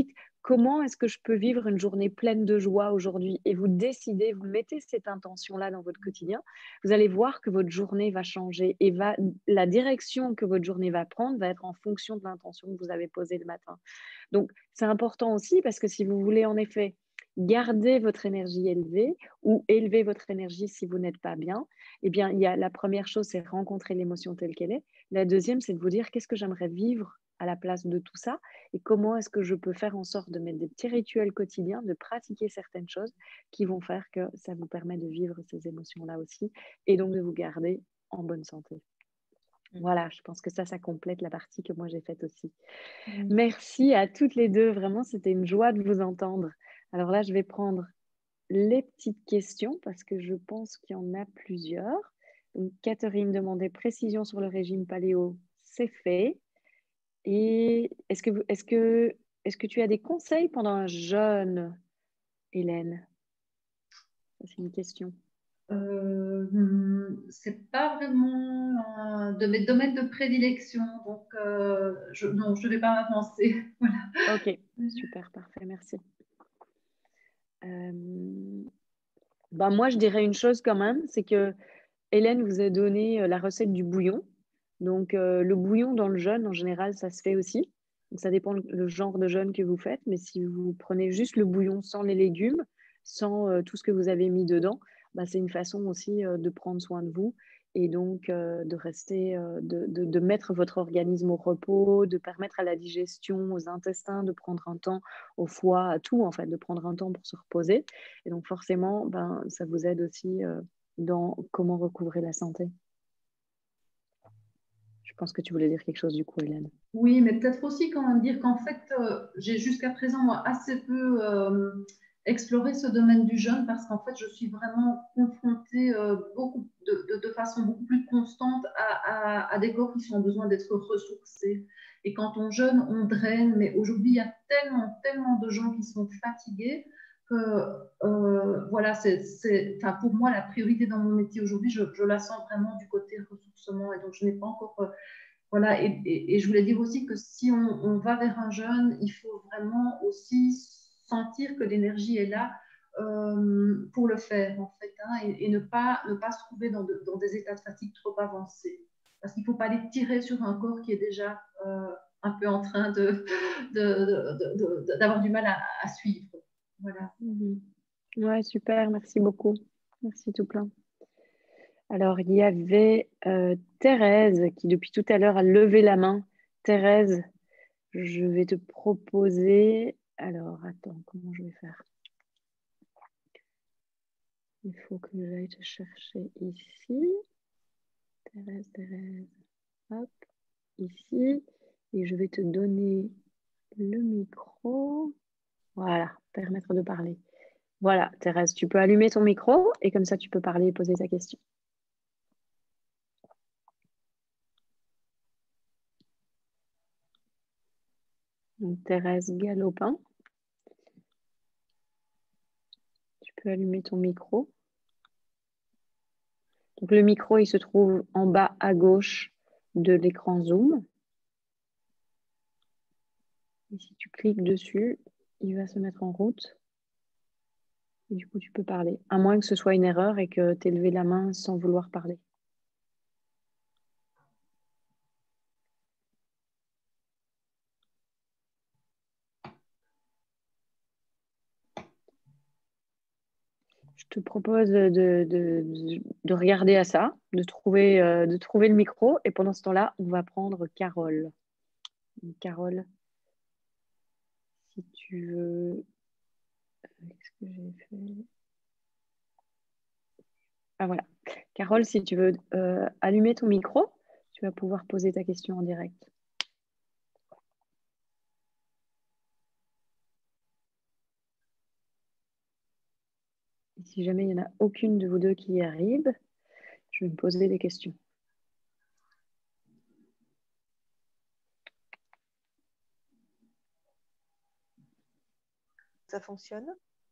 comment est-ce que je peux vivre une journée pleine de joie aujourd'hui? Et vous décidez, vous mettez cette intention-là dans votre quotidien, vous allez voir que votre journée va changer et la direction que votre journée va prendre va être en fonction de l'intention que vous avez posée le matin. Donc, c'est important aussi parce que si vous voulez en effet garder votre énergie élevée ou élever votre énergie si vous n'êtes pas bien, eh bien, la première chose, c'est rencontrer l'émotion telle qu'elle est. La deuxième, c'est de vous dire qu'est-ce que j'aimerais vivre à la place de tout ça et comment est-ce que je peux faire en sorte de mettre des petits rituels quotidiens, de pratiquer certaines choses qui vont faire que ça vous permet de vivre ces émotions-là aussi et donc de vous garder en bonne santé. Voilà, je pense que ça complète la partie que moi j'ai faite aussi. Merci à toutes les deux, vraiment c'était une joie de vous entendre. Alors là, je vais prendre les petites questions parce que je pense qu'il y en a plusieurs. Donc, Catherine demandait précision sur le régime paléo, c'est fait. Et est-ce que tu as des conseils pendant un jeûne, Hélène? C'est une question. C'est pas vraiment de mes domaines de prédilection, donc non, je ne vais pas m'avancer. Voilà. Ok, super, parfait, merci. Moi, je dirais une chose quand même, c'est que Hélène vous a donné la recette du bouillon. Donc, le bouillon dans le jeûne, en général, ça se fait aussi. Donc, ça dépend le genre de jeûne que vous faites. Mais si vous prenez juste le bouillon sans les légumes, sans tout ce que vous avez mis dedans, c'est une façon aussi de prendre soin de vous et donc de rester, de mettre votre organisme au repos, de permettre à la digestion, aux intestins de prendre un temps, au foie, à tout en fait, de prendre un temps pour se reposer. Et donc forcément, ça vous aide aussi dans comment recouvrer la santé. Je pense que tu voulais dire quelque chose du coup, Hélène. Oui, mais peut-être aussi quand même dire qu'en fait, j'ai jusqu'à présent moi, assez peu exploré ce domaine du jeûne parce qu'en fait, je suis vraiment confrontée de façon beaucoup plus constante à des corps qui sont en besoin d'être ressourcés. Et quand on jeûne, on draine. Mais aujourd'hui, il y a tellement de gens qui sont fatigués que voilà, pour moi, la priorité dans mon métier aujourd'hui, je la sens vraiment du côté ressourcement. Et donc, je n'ai pas encore voilà, et je voulais dire aussi que si on va vers un jeûne, il faut vraiment aussi sentir que l'énergie est là pour le faire, en fait, hein, et ne pas se trouver dans des états de fatigue trop avancés. Parce qu'il ne faut pas les tirer sur un corps qui est déjà un peu en train d'avoir du mal à suivre. Voilà. Ouais, super, merci beaucoup. Merci tout plein. Alors, il y avait Thérèse qui, depuis tout à l'heure, a levé la main. Thérèse, je vais te proposer... Alors, attends, comment je vais faire? Il faut que j'aille te chercher ici. Thérèse, hop, ici. Et je vais te donner le micro. Voilà, permettre de parler. Voilà, Thérèse, tu peux allumer ton micro et comme ça, tu peux parler et poser ta question. Donc, Thérèse Galopin, tu peux allumer ton micro. Donc, le micro, il se trouve en bas à gauche de l'écran Zoom. Et si tu cliques dessus, il va se mettre en route. Et du coup, tu peux parler. À moins que ce soit une erreur et que tu aies levé la main sans vouloir parler. Je te propose de regarder à ça, de trouver le micro. Et pendant ce temps-là, on va prendre Carole. Carole, si tu veux... Qu'est-ce que j'ai fait? Ah voilà. Carole, si tu veux allumer ton micro, tu vas pouvoir poser ta question en direct. Et si jamais il n'y en a aucune de vous deux qui y arrive, je vais me poser des questions. Ça fonctionne?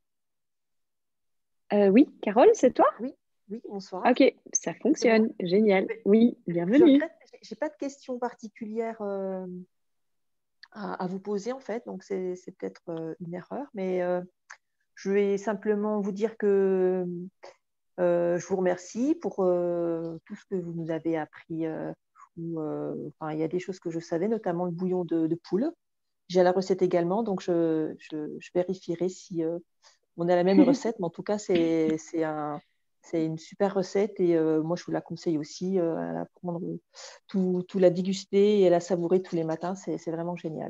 Oui, Carole, c'est toi? Oui, bonsoir. Ok, ça fonctionne. Bon. Génial. Oui, bienvenue. Je regrette, je n'ai pas de questions particulières à vous poser en fait, donc c'est peut-être une erreur, mais je vais simplement vous dire que je vous remercie pour tout ce que vous nous avez appris. Enfin, il y a des choses que je savais, notamment le bouillon de poule. J'ai la recette également, donc je vérifierai si on a la même recette, mais en tout cas, c'est une super recette et moi, je vous la conseille aussi à la prendre, tout la déguster et à la savourer tous les matins. C'est vraiment génial.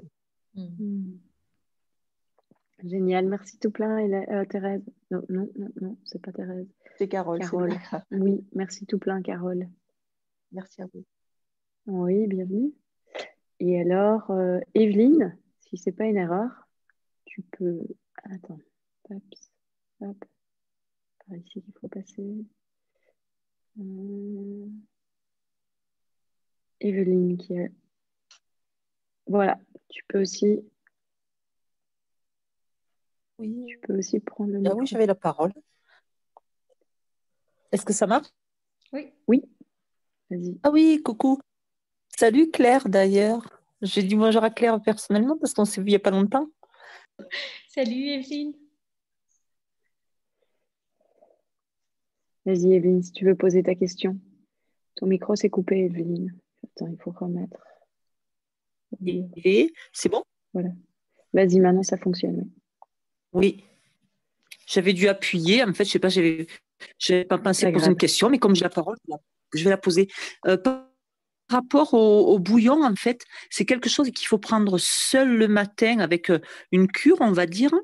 Génial, merci tout plein, Thérèse. Non, non, non, non, c'est pas Thérèse. C'est Carole. Carole. Oui, merci tout plein, Carole. Merci à vous. Oui, bienvenue. Et alors, Evelyne, si c'est pas une erreur, tu peux... Attends, hop, hop. Par ici qu'il faut passer. Evelyne qui est... Voilà, tu peux aussi... Oui. Tu peux aussi prendre le micro. Ah oui, j'avais la parole. Est-ce que ça marche? Oui. Oui, vas-y. Ah oui, coucou. Salut Claire d'ailleurs. J'ai dit bonjour à Claire personnellement parce qu'on s'est vu il n'y a pas longtemps. Salut Evelyne. Vas-y Evelyne, si tu veux poser ta question. Ton micro s'est coupé, Evelyne. Attends, il faut remettre. Et c'est bon? Voilà. Vas-y, maintenant ça fonctionne. Oui. J'avais dû appuyer. En fait, je sais pas, j'avais pas pensé à poser une question, mais comme j'ai la parole, je vais la poser. Par rapport au bouillon, en fait, c'est quelque chose qu'il faut prendre seul le matin avec une cure, on va dire.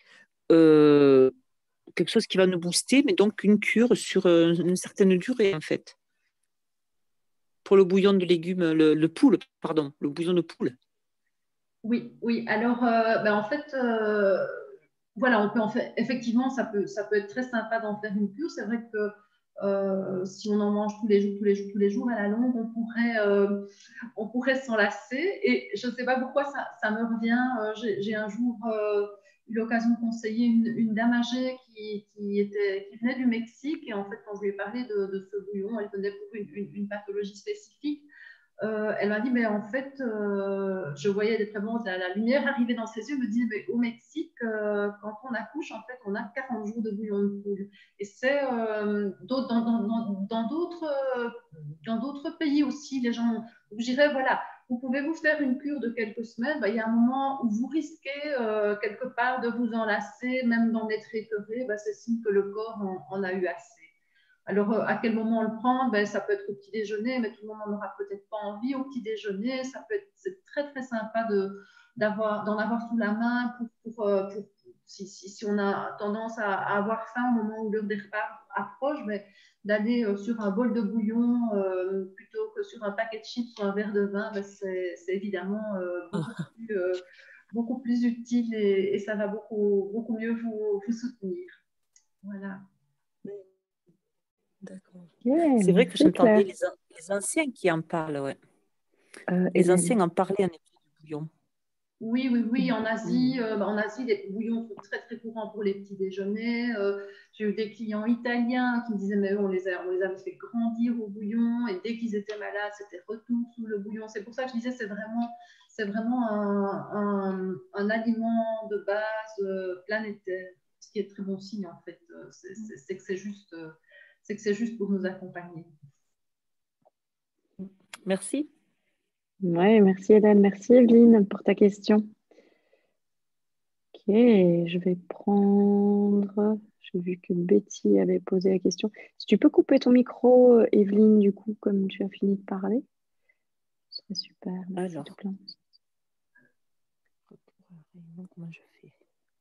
Quelque chose qui va nous booster, mais donc une cure sur une certaine durée, en fait. Pour le bouillon de légumes, le poule, pardon, le bouillon de poule. Oui, oui. Alors, en fait, voilà, on peut en faire. Effectivement, ça peut être très sympa d'en faire une cure. C'est vrai que si on en mange tous les jours, à la longue, on pourrait s'en lasser. Et je ne sais pas pourquoi ça me revient. J'ai un jour eu l'occasion de conseiller une dame âgée qui venait du Mexique. Et en fait, quand je lui ai parlé de ce bouillon, elle venait pour une pathologie spécifique. Elle m'a dit, mais en fait, je voyais vraiment la lumière arriver dans ses yeux. Elle me dit, mais au Mexique, quand on accouche, en fait, on a 40 jours de bouillon de poule. Et c'est dans d'autres pays aussi, les gens, je dirais, voilà, vous pouvez vous faire une cure de quelques semaines. Il y a un moment où vous risquez quelque part de vous enlacer, même d'en être écœuré. C'est signe que le corps en a eu assez. Alors, à quel moment on le prend? Ça peut être au petit déjeuner, mais tout le monde n'en aura peut-être pas envie au petit déjeuner. C'est très, très sympa d'en avoir sous la main si on a tendance à avoir faim au moment où l'heure des repas approche, d'aller sur un bol de bouillon plutôt que sur un paquet de chips ou un verre de vin, c'est évidemment beaucoup plus utile et ça va beaucoup, beaucoup mieux vous soutenir. Voilà. D'accord. Yeah, c'est vrai que j'entendais les anciens qui en parlent, ouais. Les anciens en parlaient en effet du bouillon. Oui, en Asie, les bouillons sont très, très courants pour les petits déjeuners. J'ai eu des clients italiens qui me disaient, mais on les avait fait grandir au bouillon et dès qu'ils étaient malades, c'était retour sous le bouillon. C'est pour ça que je disais, c'est vraiment un aliment de base planétaire, ce qui est très bon signe en fait. C'est que c'est juste pour nous accompagner. Merci. Ouais, merci Hélène, merci Evelyne pour ta question. Ok, je vais prendre... J'ai vu que Betty avait posé la question. Si tu peux couper ton micro, Evelyne, du coup, comme tu as fini de parler, ce serait super. Merci tout plein. Comment je fais?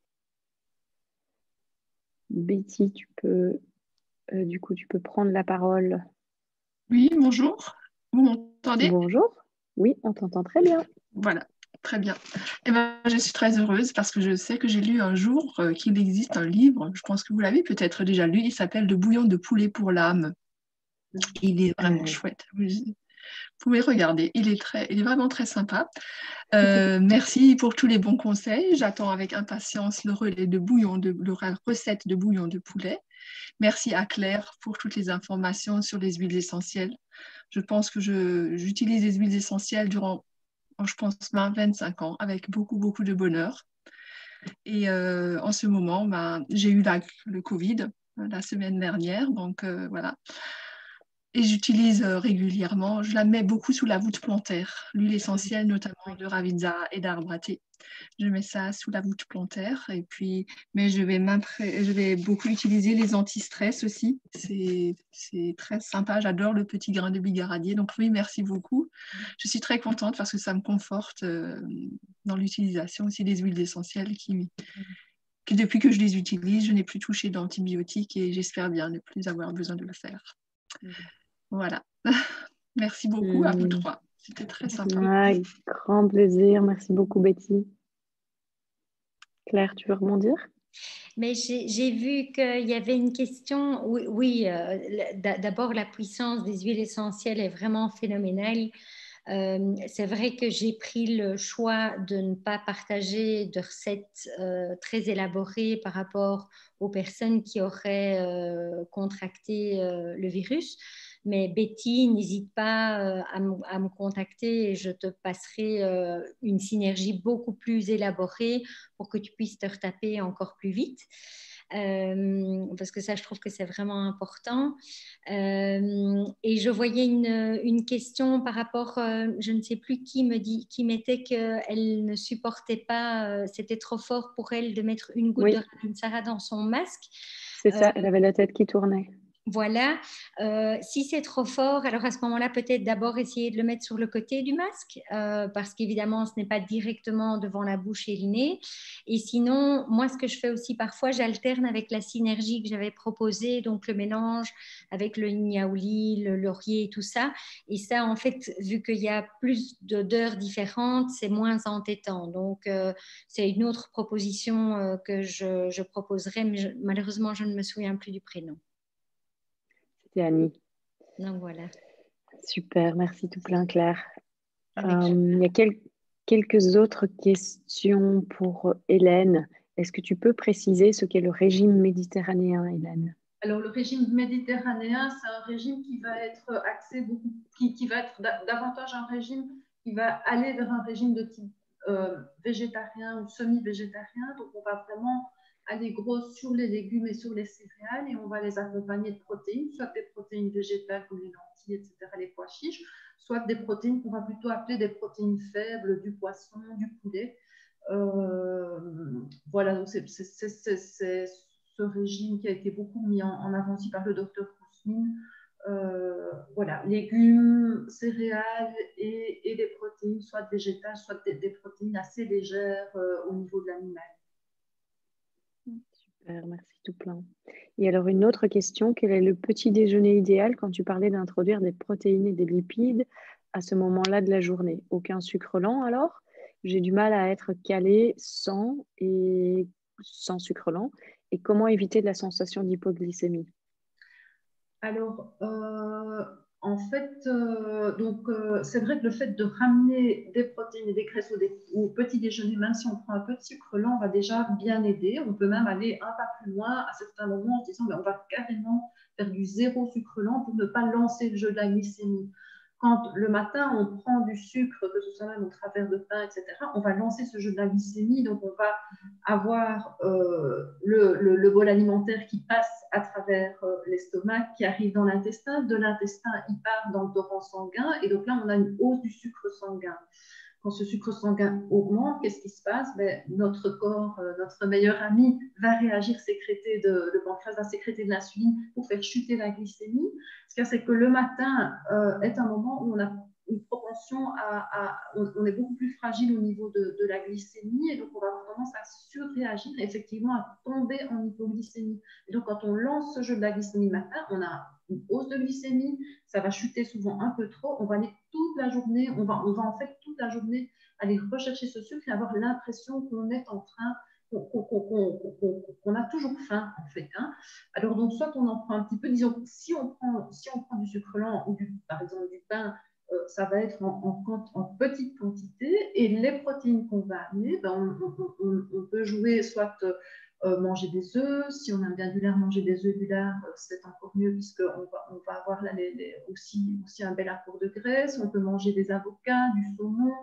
Betty, tu peux prendre la parole. Oui, bonjour. Vous m'entendez? Bonjour. Oui, on t'entend très bien. Voilà, très bien. Je suis très heureuse parce que je sais que j'ai lu un jour qu'il existe un livre, je pense que vous l'avez peut-être déjà lu, il s'appelle « De bouillon de poulet pour l'âme ». Il est vraiment chouette. Vous pouvez regarder, il est vraiment très sympa. Merci pour tous les bons conseils. J'attends avec impatience le relais la recette de bouillon de poulet. Merci à Claire pour toutes les informations sur les huiles essentielles. Je pense que j'utilise les huiles essentielles durant je pense, 25 ans, avec beaucoup, beaucoup de bonheur. Et en ce moment, j'ai eu le Covid la semaine dernière, donc voilà. Et j'utilise régulièrement, je la mets beaucoup sous la voûte plantaire, l'huile essentielle notamment de Ravinza et d'arbre à thé. Je mets ça sous la voûte plantaire et puis, mais je vais beaucoup utiliser les anti-stress aussi. C'est très sympa, j'adore le petit grain de bigaradier. Donc oui, merci beaucoup. Je suis très contente parce que ça me conforte dans l'utilisation aussi des huiles essentielles qui, depuis que je les utilise, je n'ai plus touché d'antibiotiques et j'espère bien ne plus avoir besoin de le faire. Voilà. Merci beaucoup à vous trois. C'était très sympa. Ouais, grand plaisir. Merci beaucoup, Betty. Claire, tu veux rebondir? Mais j'ai vu qu'il y avait une question. Oui, d'abord, la puissance des huiles essentielles est vraiment phénoménale. C'est vrai que j'ai pris le choix de ne pas partager de recettes très élaborées par rapport aux personnes qui auraient contracté le virus. Mais Betty, n'hésite pas à me contacter et je te passerai une synergie beaucoup plus élaborée pour que tu puisses te retaper encore plus vite. Parce que ça, je trouve que c'est vraiment important. Et je voyais une question par rapport, je ne sais plus qui mettait qu'elle ne supportait pas, c'était trop fort pour elle de mettre une goutte de Ravinsara dans son masque. C'est ça, elle avait la tête qui tournait. Voilà, si c'est trop fort, alors à ce moment-là, peut-être d'abord essayer de le mettre sur le côté du masque, parce qu'évidemment, ce n'est pas directement devant la bouche et le nez. Et sinon, moi, ce que je fais aussi parfois, j'alterne avec la synergie que j'avais proposée, donc le mélange avec le niaouli, le laurier et tout ça. Et ça, en fait, vu qu'il y a plus d'odeurs différentes, c'est moins entêtant. Donc, c'est une autre proposition que je proposerai, mais malheureusement, je ne me souviens plus du prénom. C'était Annie. Donc voilà. Super, merci tout plein Claire. Il y a quelques autres questions pour Hélène. Est-ce que tu peux préciser ce qu'est le régime méditerranéen, Hélène? Alors, le régime méditerranéen, c'est un régime qui va être axé beaucoup, qui va être davantage un régime qui va aller vers un régime de type végétarien ou semi-végétarien. Donc, on va vraiment aller gros sur les légumes et sur les céréales et on va les accompagner de protéines, soit des protéines végétales comme les lentilles, etc., les pois chiches, soit des protéines qu'on va plutôt appeler des protéines faibles, du poisson, du poulet. Voilà, donc c'est ce régime qui a été beaucoup mis en avant aussi par le docteur Kousmine. Voilà, légumes, céréales et des protéines, soit végétales, soit des protéines assez légères au niveau de l'animal. Super, merci tout plein. Et alors une autre question, quel est le petit déjeuner idéal quand tu parlais d'introduire des protéines et des lipides à ce moment-là de la journée? Aucun sucre lent alors? J'ai du mal à être calée sans sucre lent. Et comment éviter de la sensation d'hypoglycémie? Alors, en fait, c'est vrai que le fait de ramener des protéines et des graisses au petit déjeuner, même si on prend un peu de sucre lent, va déjà bien aider. On peut même aller un pas plus loin à certains moments en disant on va carrément faire du zéro sucre lent pour ne pas lancer le jeu de la glycémie. Quand le matin, on prend du sucre, que ce soit même au travers de pain, etc., on va lancer ce jeu de la glycémie. Donc, on va avoir le bol alimentaire qui passe à travers l'estomac, qui arrive dans l'intestin. De l'intestin, il part dans le torrent sanguin. Et donc là, on a une hausse du sucre sanguin. Quand ce sucre sanguin augmente, qu'est-ce qui se passe? Notre corps, notre meilleur ami, va réagir, le pancréas va sécréter de l'insuline pour faire chuter la glycémie. Ce qu'il y a, c'est que le matin est un moment où on a une propension on est beaucoup plus fragile au niveau de la glycémie et donc on va avoir tendance à surréagir et effectivement à tomber en hypoglycémie. Et donc quand on lance ce jeu de la glycémie le matin, on a une hausse de glycémie, ça va chuter souvent un peu trop, on va aller toute la journée, on va en fait toute la journée aller rechercher ce sucre et avoir l'impression qu'on est en train qu'on a toujours faim en fait. Alors donc soit on en prend un petit peu, disons si on prend du sucre lent ou par exemple du pain, ça va être en petite quantité et les protéines qu'on va amener, on peut jouer soit manger des œufs, si on aime bien du lard, manger des œufs du lard, c'est encore mieux puisqu'on va avoir là aussi un bel apport de graisse, on peut manger des avocats, du saumon,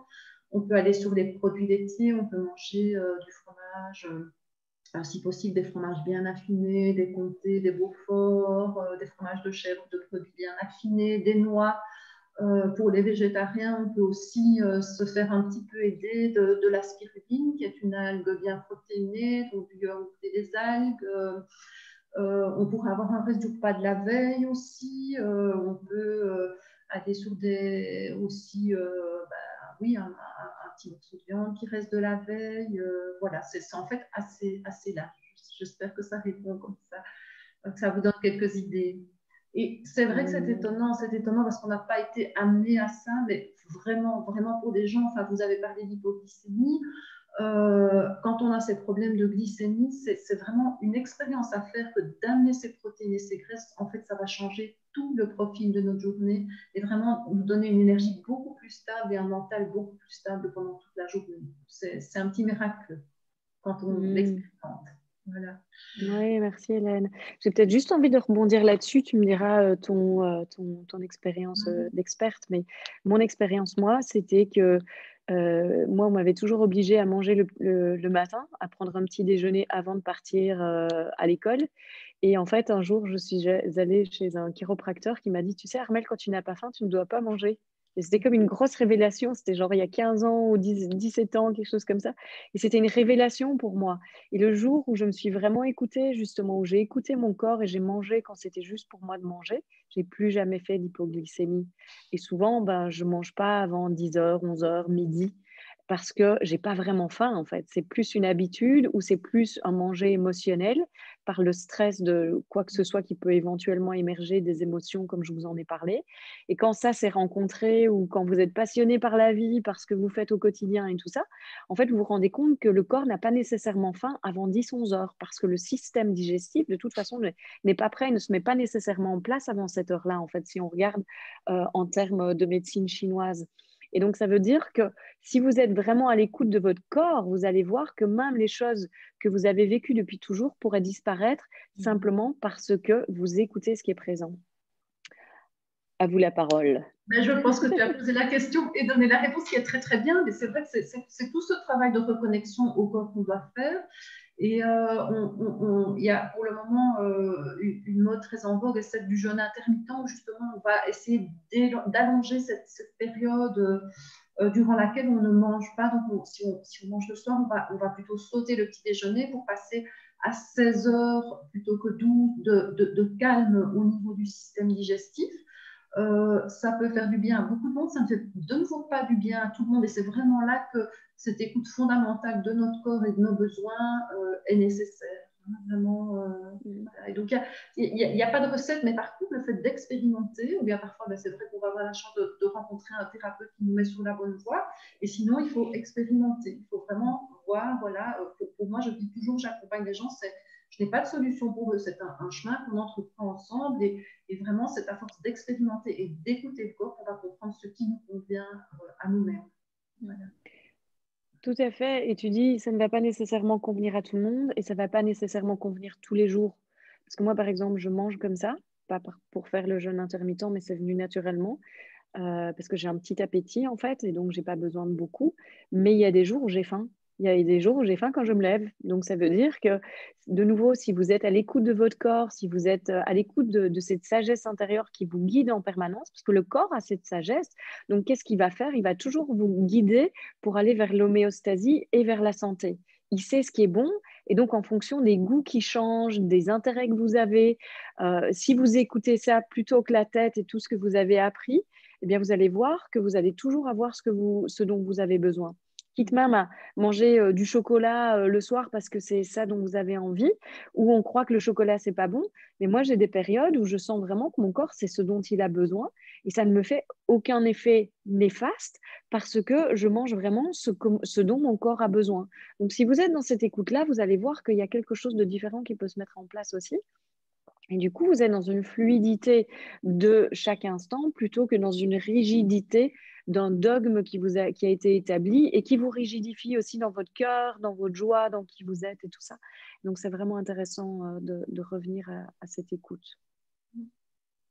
On peut aller sur les produits laitiers, on peut manger du fromage, si possible des fromages bien affinés, des comtés, des beauforts, des fromages de chèvre, de produits bien affinés, des noix. Pour les végétariens, on peut aussi se faire un petit peu aider de la spiruline, qui est une algue bien protéinée, donc du yaourt et des algues. On pourrait avoir un reste du repas de la veille aussi. On peut aller sur des aussi, oui, un petit morceau de viande qui reste de la veille. Voilà, c'est en fait assez large. J'espère que ça répond comme ça, que ça vous donne quelques idées. Et c'est vrai que c'est étonnant parce qu'on n'a pas été amené à ça, mais vraiment, vraiment pour des gens, enfin, vous avez parlé d'hypoglycémie. Quand on a ces problèmes de glycémie, c'est vraiment une expérience à faire que d'amener ces protéines et ces graisses. En fait, ça va changer tout le profil de notre journée et vraiment nous donner une énergie beaucoup plus stable et un mental beaucoup plus stable pendant toute la journée. C'est un petit miracle quand on l'expérimente. Voilà. Oui, merci Hélène. J'ai peut-être juste envie de rebondir là-dessus. Tu me diras ton expérience d'experte, mais mon expérience, moi, c'était que moi, on m'avait toujours obligée à manger le matin, à prendre un petit déjeuner avant de partir à l'école. Et en fait, un jour, je suis allée chez un chiropracteur qui m'a dit, tu sais, Armelle, quand tu n'as pas faim, tu ne dois pas manger. Et c'était comme une grosse révélation. C'était genre il y a 15 ans ou 17 ans, quelque chose comme ça. Et c'était une révélation pour moi. Et le jour où je me suis vraiment écoutée, justement, où j'ai écouté mon corps et j'ai mangé quand c'était juste pour moi de manger, j'ai plus jamais fait d'hypoglycémie. Et souvent, ben, je mange pas avant 10h, 11h, midi, parce que j'ai pas vraiment faim, en fait. C'est plus une habitude ou c'est plus un manger émotionnel par le stress de quoi que ce soit qui peut éventuellement émerger, des émotions comme je vous en ai parlé. Et quand ça s'est rencontré ou quand vous êtes passionné par la vie, par ce que vous faites au quotidien et tout ça, en fait, vous vous rendez compte que le corps n'a pas nécessairement faim avant 10-11 heures parce que le système digestif, de toute façon, n'est pas prêt, ne se met pas nécessairement en place avant cette heure-là, en fait, si on regarde en termes de médecine chinoise. Et donc, ça veut dire que si vous êtes vraiment à l'écoute de votre corps, vous allez voir que même les choses que vous avez vécues depuis toujours pourraient disparaître simplement parce que vous écoutez ce qui est présent. À vous la parole. Ben, je pense que tu as posé la question et donné la réponse qui est très très bien, mais c'est vrai que c'est tout ce travail de reconnexion au corps qu'on doit faire. Et il y a pour le moment une mode très en vogue, celle du jeûne intermittent, où justement on va essayer d'allonger cette période durant laquelle on ne mange pas. Donc si on mange le soir, on va plutôt sauter le petit déjeuner pour passer à 16 heures plutôt que 12 de calme au niveau du système digestif. Ça peut faire du bien à beaucoup de monde, ça ne fait de nouveau pas du bien à tout le monde et c'est vraiment là que cette écoute fondamentale de notre corps et de nos besoins est nécessaire. Vraiment, voilà. Et donc, il n'y a pas de recette, mais par contre, le fait d'expérimenter, ou bien parfois, ben, c'est vrai qu'on va avoir la chance de rencontrer un thérapeute qui nous met sur la bonne voie, et sinon, il faut expérimenter. Il faut vraiment voir, voilà, pour moi, je dis toujours, j'accompagne les gens, je n'ai pas de solution pour eux, c'est un chemin qu'on entreprend ensemble et vraiment, c'est à force d'expérimenter et d'écouter le corps qu'on va comprendre ce qui nous convient à nous-mêmes. Voilà. Tout à fait. Et tu dis, ça ne va pas nécessairement convenir à tout le monde et ça ne va pas nécessairement convenir tous les jours. Parce que moi, par exemple, je mange comme ça, pas pour faire le jeûne intermittent, mais c'est venu naturellement. Parce que j'ai un petit appétit, en fait, et donc j'ai pas besoin de beaucoup. Mais il y a des jours où j'ai faim. Il y a des jours où j'ai faim quand je me lève. Donc, ça veut dire que, de nouveau, si vous êtes à l'écoute de votre corps, si vous êtes à l'écoute de cette sagesse intérieure qui vous guide en permanence, parce que le corps a cette sagesse, donc qu'est-ce qu'il va faire? Il va toujours vous guider pour aller vers l'homéostasie et vers la santé. Il sait ce qui est bon, et donc en fonction des goûts qui changent, des intérêts que vous avez, si vous écoutez ça plutôt que la tête et tout ce que vous avez appris, eh bien, vous allez voir que vous allez toujours avoir ce dont vous avez besoin. Quitte même à manger du chocolat le soir parce que c'est ça dont vous avez envie, ou on croit que le chocolat, c'est pas bon. Mais moi, j'ai des périodes où je sens vraiment que mon corps, c'est ce dont il a besoin et ça ne me fait aucun effet néfaste parce que je mange vraiment ce dont mon corps a besoin. Donc, si vous êtes dans cette écoute-là, vous allez voir qu'il y a quelque chose de différent qui peut se mettre en place aussi. Et du coup, vous êtes dans une fluidité de chaque instant plutôt que dans une rigidité d'un dogme qui a été établi et qui vous rigidifie aussi dans votre cœur, dans votre joie, dans qui vous êtes et tout ça. Donc, c'est vraiment intéressant de revenir à cette écoute.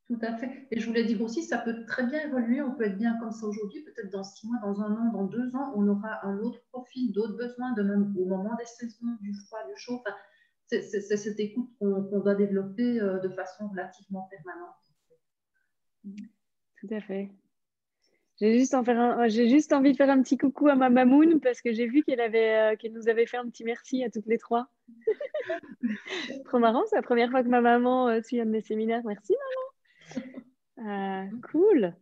Tout à fait. Et je voulais dire aussi, ça peut très bien évoluer. On peut être bien comme ça aujourd'hui. Peut-être dans 6 mois, dans un an, dans 2 ans, on aura un autre profil, d'autres besoins, de même au moment des saisons, du froid, du chaud. Enfin, c'est cette écoute qu'on doit développer de façon relativement permanente. Tout à fait. J'ai juste envie de faire un petit coucou à ma mamoun parce que j'ai vu qu'elle nous avait fait un petit merci à toutes les trois. Trop marrant, c'est la première fois que ma maman suit un de mes séminaires. Merci maman. Cool.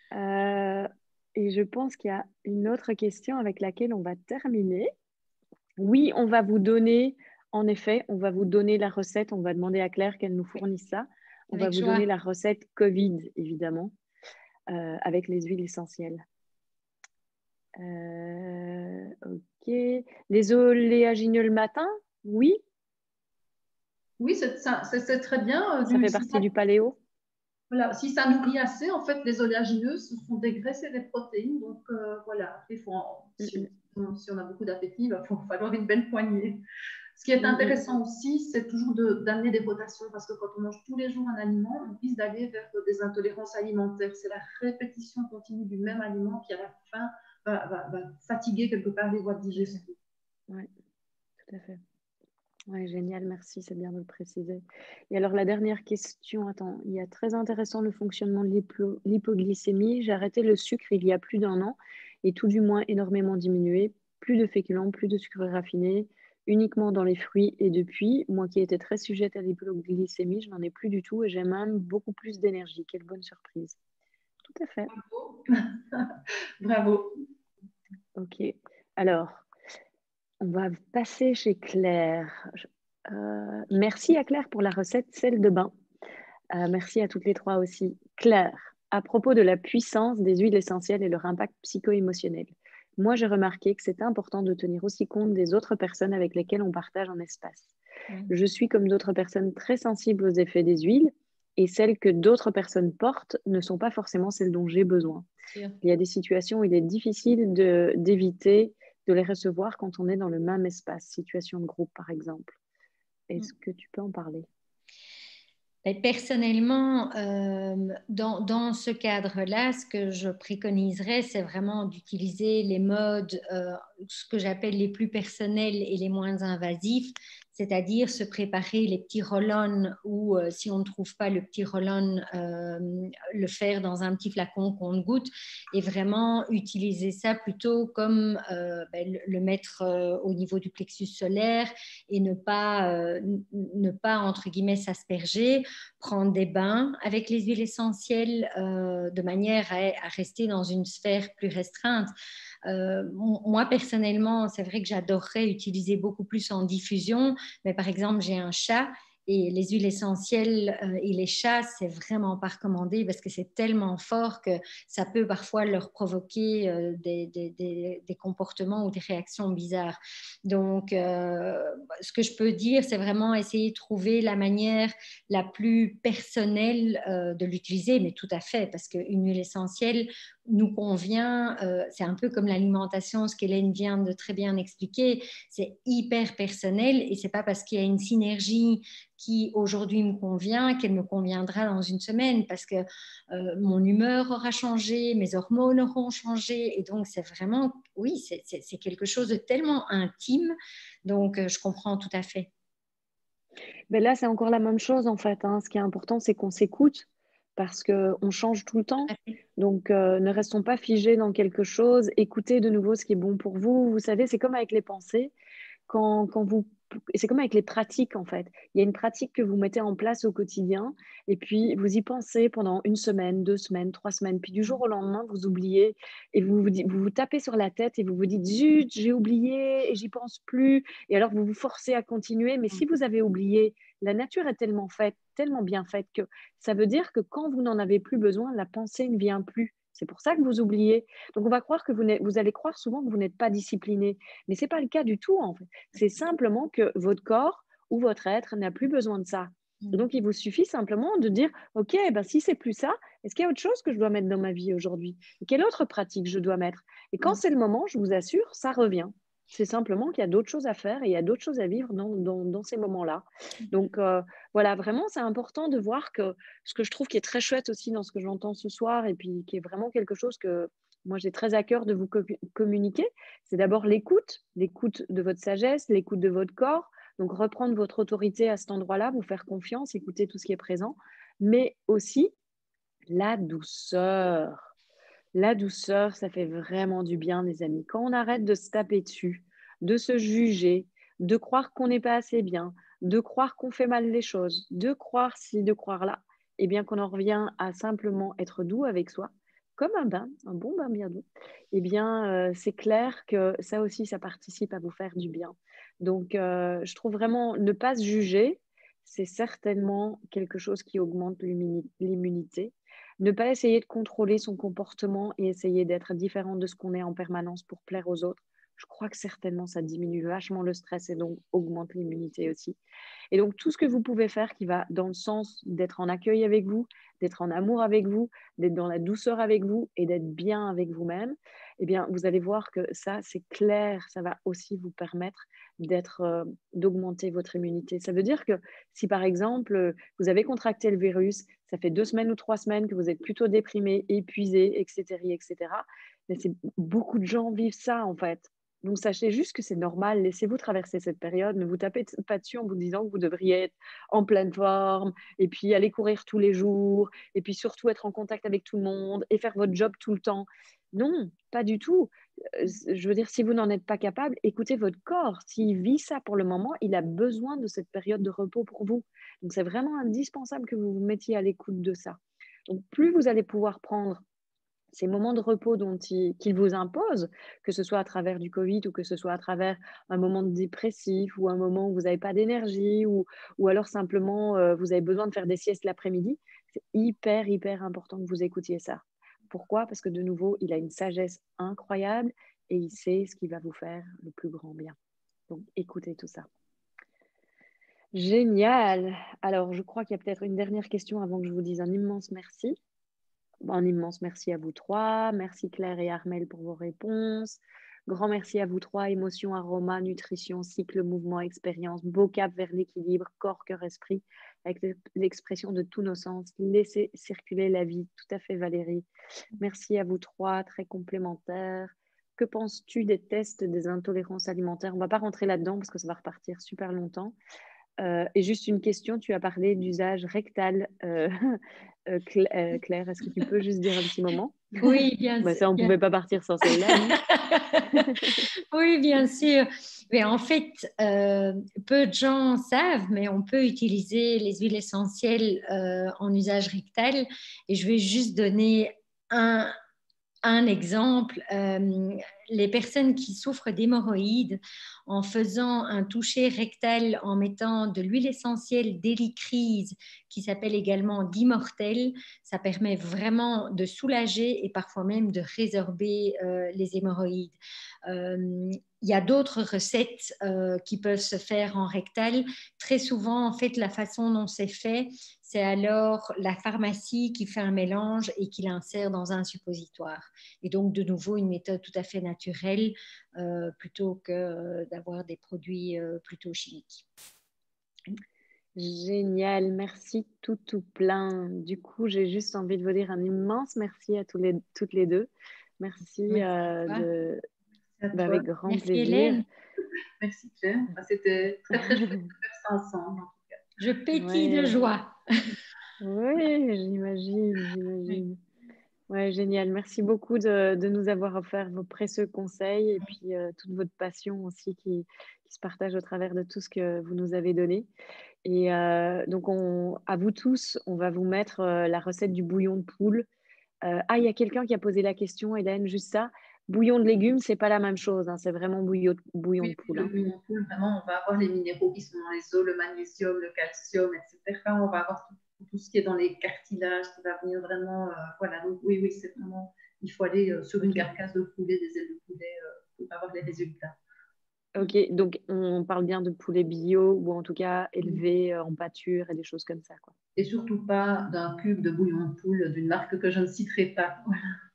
Et je pense qu'il y a une autre question avec laquelle on va terminer. Oui, on va vous donner, en effet, on va vous donner la recette. On va demander à Claire qu'elle nous fournisse ça. On va vous donner la recette Covid, évidemment, avec les huiles essentielles. Ok. Les oléagineux le matin, oui. Oui, c'est très bien. Ça fait partie du paléo. Voilà, si ça nourrit assez, en fait, les oléagineux, ce sont des graisses et des protéines. Donc, voilà, si on a beaucoup d'appétit, il va falloir une belle poignée. Ce qui est intéressant aussi, c'est toujours d'amener des rotations parce que quand on mange tous les jours un aliment, on risque d'aller vers des intolérances alimentaires. C'est la répétition continue du même aliment qui, à la fin, va fatiguer quelque part les voies de digestion. Oui, tout à fait. Oui, génial, merci, c'est bien de le préciser. Et alors, la dernière question, attends, il y a très intéressant le fonctionnement de l'hypoglycémie. J'ai arrêté le sucre il y a plus d'1 an et tout du moins énormément diminué. Plus de féculents, plus de sucre raffiné, uniquement dans les fruits. Et depuis, moi qui étais très sujette à l'hypoglycémie, je n'en ai plus du tout et j'ai même beaucoup plus d'énergie. Quelle bonne surprise. Tout à fait. Bravo. Bravo. Ok, alors, on va passer chez Claire. Merci à Claire pour la recette sel de bain. Merci à toutes les trois aussi. Claire, à propos de la puissance des huiles essentielles et leur impact psycho-émotionnel. Moi, j'ai remarqué que c'est important de tenir aussi compte des autres personnes avec lesquelles on partage un espace. Je suis comme d'autres personnes très sensibles aux effets des huiles et celles que d'autres personnes portent ne sont pas forcément celles dont j'ai besoin. Il y a des situations où il est difficile d'éviter de les recevoir quand on est dans le même espace, situation de groupe par exemple. Est-ce que tu peux en parler? Personnellement, dans ce cadre-là, ce que je préconiserais, c'est vraiment d'utiliser les modes, ce que j'appelle les plus personnels et les moins invasifs, c'est-à-dire se préparer les petits roll-on ou si on ne trouve pas le petit roll-on, le faire dans un petit flacon qu'on goûte et vraiment utiliser ça plutôt comme le mettre au niveau du plexus solaire et ne pas entre guillemets s'asperger, prendre des bains avec les huiles essentielles de manière à rester dans une sphère plus restreinte. Moi, personnellement, c'est vrai que j'adorerais utiliser beaucoup plus en diffusion, mais par exemple, j'ai un chat et les huiles essentielles et les chats, c'est vraiment pas recommandé parce que c'est tellement fort que ça peut parfois leur provoquer des comportements ou des réactions bizarres. Donc, ce que je peux dire, c'est vraiment essayer de trouver la manière la plus personnelle de l'utiliser, mais tout à fait, parce qu'une huile essentielle nous convient, c'est un peu comme l'alimentation, ce qu'Hélène vient de très bien expliquer, c'est hyper personnel et c'est pas parce qu'il y a une synergie qui aujourd'hui me convient qu'elle me conviendra dans une semaine parce que mon humeur aura changé, mes hormones auront changé et donc c'est vraiment, oui, c'est quelque chose de tellement intime, donc je comprends tout à fait. Ben là, c'est encore la même chose en fait, hein. Ce qui est important, c'est qu'on s'écoute parce qu'on change tout le temps. Donc, ne restons pas figés dans quelque chose. Écoutez de nouveau ce qui est bon pour vous. Vous savez, c'est comme avec les pensées. C'est comme avec les pratiques en fait. Il y a une pratique que vous mettez en place au quotidien et puis vous y pensez pendant 1 semaine, 2 semaines, 3 semaines. Puis du jour au lendemain, vous oubliez et vous tapez sur la tête et vous vous dites zut, j'ai oublié et j'y pense plus. Et alors vous vous forcez à continuer. Mais si vous avez oublié, la nature est tellement faite, tellement bien faite que ça veut dire que quand vous n'en avez plus besoin, la pensée ne vient plus. C'est pour ça que vous oubliez. Donc, on va croire que vous allez croire souvent que vous n'êtes pas discipliné. Mais ce n'est pas le cas du tout, en fait. C'est simplement que votre corps ou votre être n'a plus besoin de ça. Donc, il vous suffit simplement de dire, OK, ben, si c'est plus ça, est-ce qu'il y a autre chose que je dois mettre dans ma vie aujourd'hui? Quelle autre pratique je dois mettre? Et quand c'est le moment, je vous assure, ça revient. C'est simplement qu'il y a d'autres choses à faire et il y a d'autres choses à vivre dans ces moments-là. Donc, voilà, vraiment, c'est important de voir que ce que je trouve qui est très chouette aussi dans ce que j'entends ce soir et puis qui est vraiment quelque chose que moi, j'ai très à cœur de vous communiquer, c'est d'abord l'écoute de votre sagesse, l'écoute de votre corps. Donc, reprendre votre autorité à cet endroit-là, vous faire confiance, écouter tout ce qui est présent, mais aussi la douceur. La douceur, ça fait vraiment du bien, les amis. Quand on arrête de se taper dessus, de se juger, de croire qu'on n'est pas assez bien, de croire qu'on fait mal les choses, de croire ci, de croire là, eh bien qu'on en revient à simplement être doux avec soi, comme un bain, un bon bain bien doux, eh bien c'est clair que ça aussi, ça participe à vous faire du bien. Donc, je trouve vraiment ne pas se juger, c'est certainement quelque chose qui augmente l'immunité. Ne pas essayer de contrôler son comportement et essayer d'être différent de ce qu'on est en permanence pour plaire aux autres. Je crois que certainement, ça diminue vachement le stress et donc augmente l'immunité aussi. Et donc, tout ce que vous pouvez faire qui va dans le sens d'être en accueil avec vous, d'être en amour avec vous, d'être dans la douceur avec vous et d'être bien avec vous-même, eh bien, vous allez voir que ça, c'est clair, ça va aussi vous permettre d'augmenter votre immunité. Ça veut dire que si, par exemple, vous avez contracté le virus, ça fait 2 semaines ou 3 semaines que vous êtes plutôt déprimé, épuisé, etc., etc., mais beaucoup de gens vivent ça, en fait. Donc, sachez juste que c'est normal. Laissez-vous traverser cette période. Ne vous tapez pas dessus en vous disant que vous devriez être en pleine forme et puis aller courir tous les jours et puis surtout être en contact avec tout le monde et faire votre job tout le temps. Non, pas du tout. Je veux dire, si vous n'en êtes pas capable, écoutez votre corps. S'il vit ça pour le moment, il a besoin de cette période de repos pour vous. Donc, c'est vraiment indispensable que vous vous mettiez à l'écoute de ça. Donc, plus vous allez pouvoir prendre ces moments de repos qu'il vous impose, que ce soit à travers du Covid ou que ce soit à travers un moment de dépressif ou un moment où vous n'avez pas d'énergie ou alors simplement vous avez besoin de faire des siestes l'après-midi, c'est hyper, hyper important que vous écoutiez ça. Pourquoi? Parce que de nouveau, il a une sagesse incroyable et il sait ce qui va vous faire le plus grand bien. Donc, écoutez tout ça. Génial. Alors, je crois qu'il y a peut-être une dernière question avant que je vous dise un immense merci. Un immense merci à vous trois. Merci Claire et Armelle pour vos réponses. Grand merci à vous trois. Émotion, aroma, nutrition, cycle, mouvement, expérience, beau cap vers l'équilibre, corps, cœur, esprit, avec l'expression de tous nos sens. Laissez circuler la vie. Tout à fait Valérie. Merci à vous trois, très complémentaires. Que penses-tu des tests des intolérances alimentaires? On ne va pas rentrer là-dedans parce que ça va repartir super longtemps. Et juste une question, tu as parlé d'usage rectal. Claire, est-ce que tu peux juste dire un petit moment? Oui, bien sûr. Ça, on ne pouvait pas partir sans celle-là. Oui, bien sûr. Mais en fait, peu de gens savent, mais on peut utiliser les huiles essentielles en usage rectal. Et je vais juste donner un exemple. Les personnes qui souffrent d'hémorroïdes, en faisant un toucher rectal, en mettant de l'huile essentielle d'hélicryse, qui s'appelle également d'immortel, ça permet vraiment de soulager et parfois même de résorber les hémorroïdes. Il y a d'autres recettes qui peuvent se faire en rectal. Très souvent, en fait, la façon dont c'est fait, c'est alors la pharmacie qui fait un mélange et qui l'insère dans un suppositoire. Et donc, de nouveau, une méthode tout à fait naturelle plutôt que d'avoir des produits plutôt chimiques. Génial, merci tout plein. Du coup, j'ai juste envie de vous dire un immense merci à toutes les deux. Merci, avec grand merci plaisir. Hélène. Merci Claire. C'était très chouette de faire ça ensemble. En tout cas. Je pétille de joie. Oui, j'imagine. Ouais, génial. Merci beaucoup de nous avoir offert vos précieux conseils et puis toute votre passion aussi qui se partage au travers de tout ce que vous nous avez donné. Et donc, à vous tous, on va vous mettre la recette du bouillon de poule. Il y a quelqu'un qui a posé la question, Hélène, juste ça. Bouillon de légumes, c'est pas la même chose, hein, c'est vraiment bouillon de poule. Le bouillon de poule, vraiment, on va avoir les minéraux qui sont dans les os, le magnésium, le calcium, etc. On va avoir tout ce qui est dans les cartilages qui va venir vraiment. Voilà, donc oui, c'est vraiment. Il faut aller sur une carcasse de poulet, des ailes de poulet pour avoir les résultats. Ok, donc on parle bien de poulet bio ou en tout cas élevé en pâture et des choses comme ça, quoi. Et surtout pas d'un cube de bouillon de poule d'une marque que je ne citerai pas. Voilà.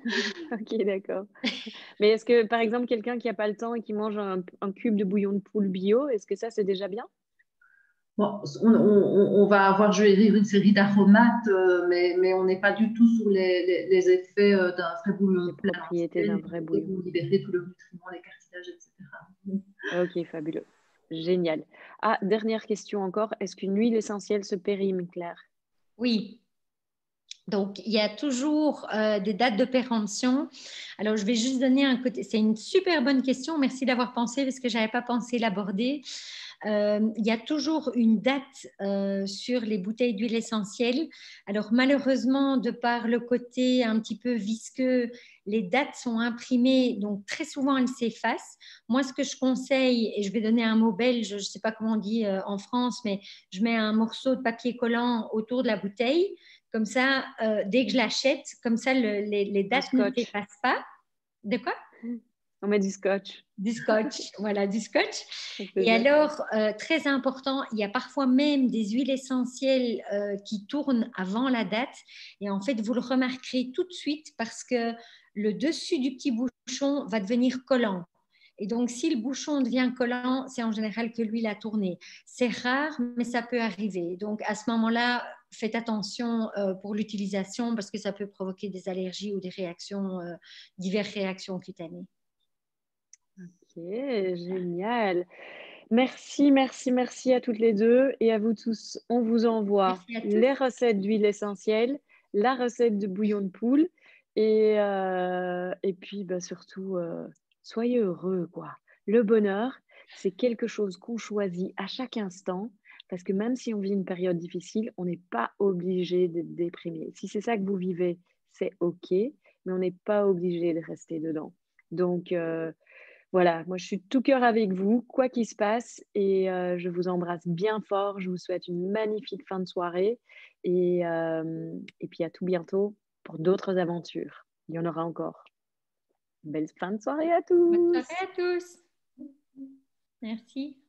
Ok, d'accord. Mais est-ce que, par exemple, quelqu'un qui n'a pas le temps et qui mange un cube de bouillon de poule bio, est-ce que ça, c'est déjà bien? Bon, on va avoir, je vais dire, une série d'aromates, mais on n'est pas du tout sur les effets d'un vrai bouillon Les de poule à propriétés d'un l'ancienne, vrai et bouillon. vous libérez tout le nutriment, les cartilages, etc. Ok, fabuleux. Génial. Ah, dernière question encore. Est-ce qu'une huile essentielle se périme, Claire? Oui. Donc, il y a toujours des dates de péremption. Alors, je vais juste donner un côté. C'est une super bonne question. Merci d'avoir pensé parce que je n'avais pas pensé l'aborder. Il y a toujours une date sur les bouteilles d'huile essentielle. Alors, malheureusement, de par le côté un petit peu visqueux, les dates sont imprimées. Donc, très souvent, elles s'effacent. Moi, ce que je conseille, et je vais donner un mot belge, je ne sais pas comment on dit en France, mais je mets un morceau de papier collant autour de la bouteille. Comme ça, dès que je l'achète, comme ça, les Un dates ne scotch. s'effacent pas. De quoi? On met du scotch. Du scotch, voilà, du scotch. Avec Et plaisir. alors, très important, il y a parfois même des huiles essentielles qui tournent avant la date. Et en fait, vous le remarquerez tout de suite parce que le dessus du petit bouchon va devenir collant. Et donc, si le bouchon devient collant, c'est en général que l'huile a tourné. C'est rare, mais ça peut arriver. Donc, à ce moment-là, faites attention pour l'utilisation parce que ça peut provoquer des allergies ou des réactions, diverses réactions cutanées. Ok, génial. Merci, merci, merci à toutes les deux et à vous tous. On vous envoie Merci à tous. les recettes d'huile essentielle, la recette de bouillon de poule et puis bah, surtout, soyez heureux, quoi. Le bonheur, c'est quelque chose qu'on choisit à chaque instant parce que même si on vit une période difficile, on n'est pas obligé d'être déprimé. Si c'est ça que vous vivez, c'est OK, mais on n'est pas obligé de rester dedans. Donc, voilà, moi je suis de tout cœur avec vous, quoi qu'il se passe, et je vous embrasse bien fort. Je vous souhaite une magnifique fin de soirée et puis à tout bientôt pour d'autres aventures. Il y en aura encore. Belle fin de soirée à Bonne tous! soirée à tous. Merci.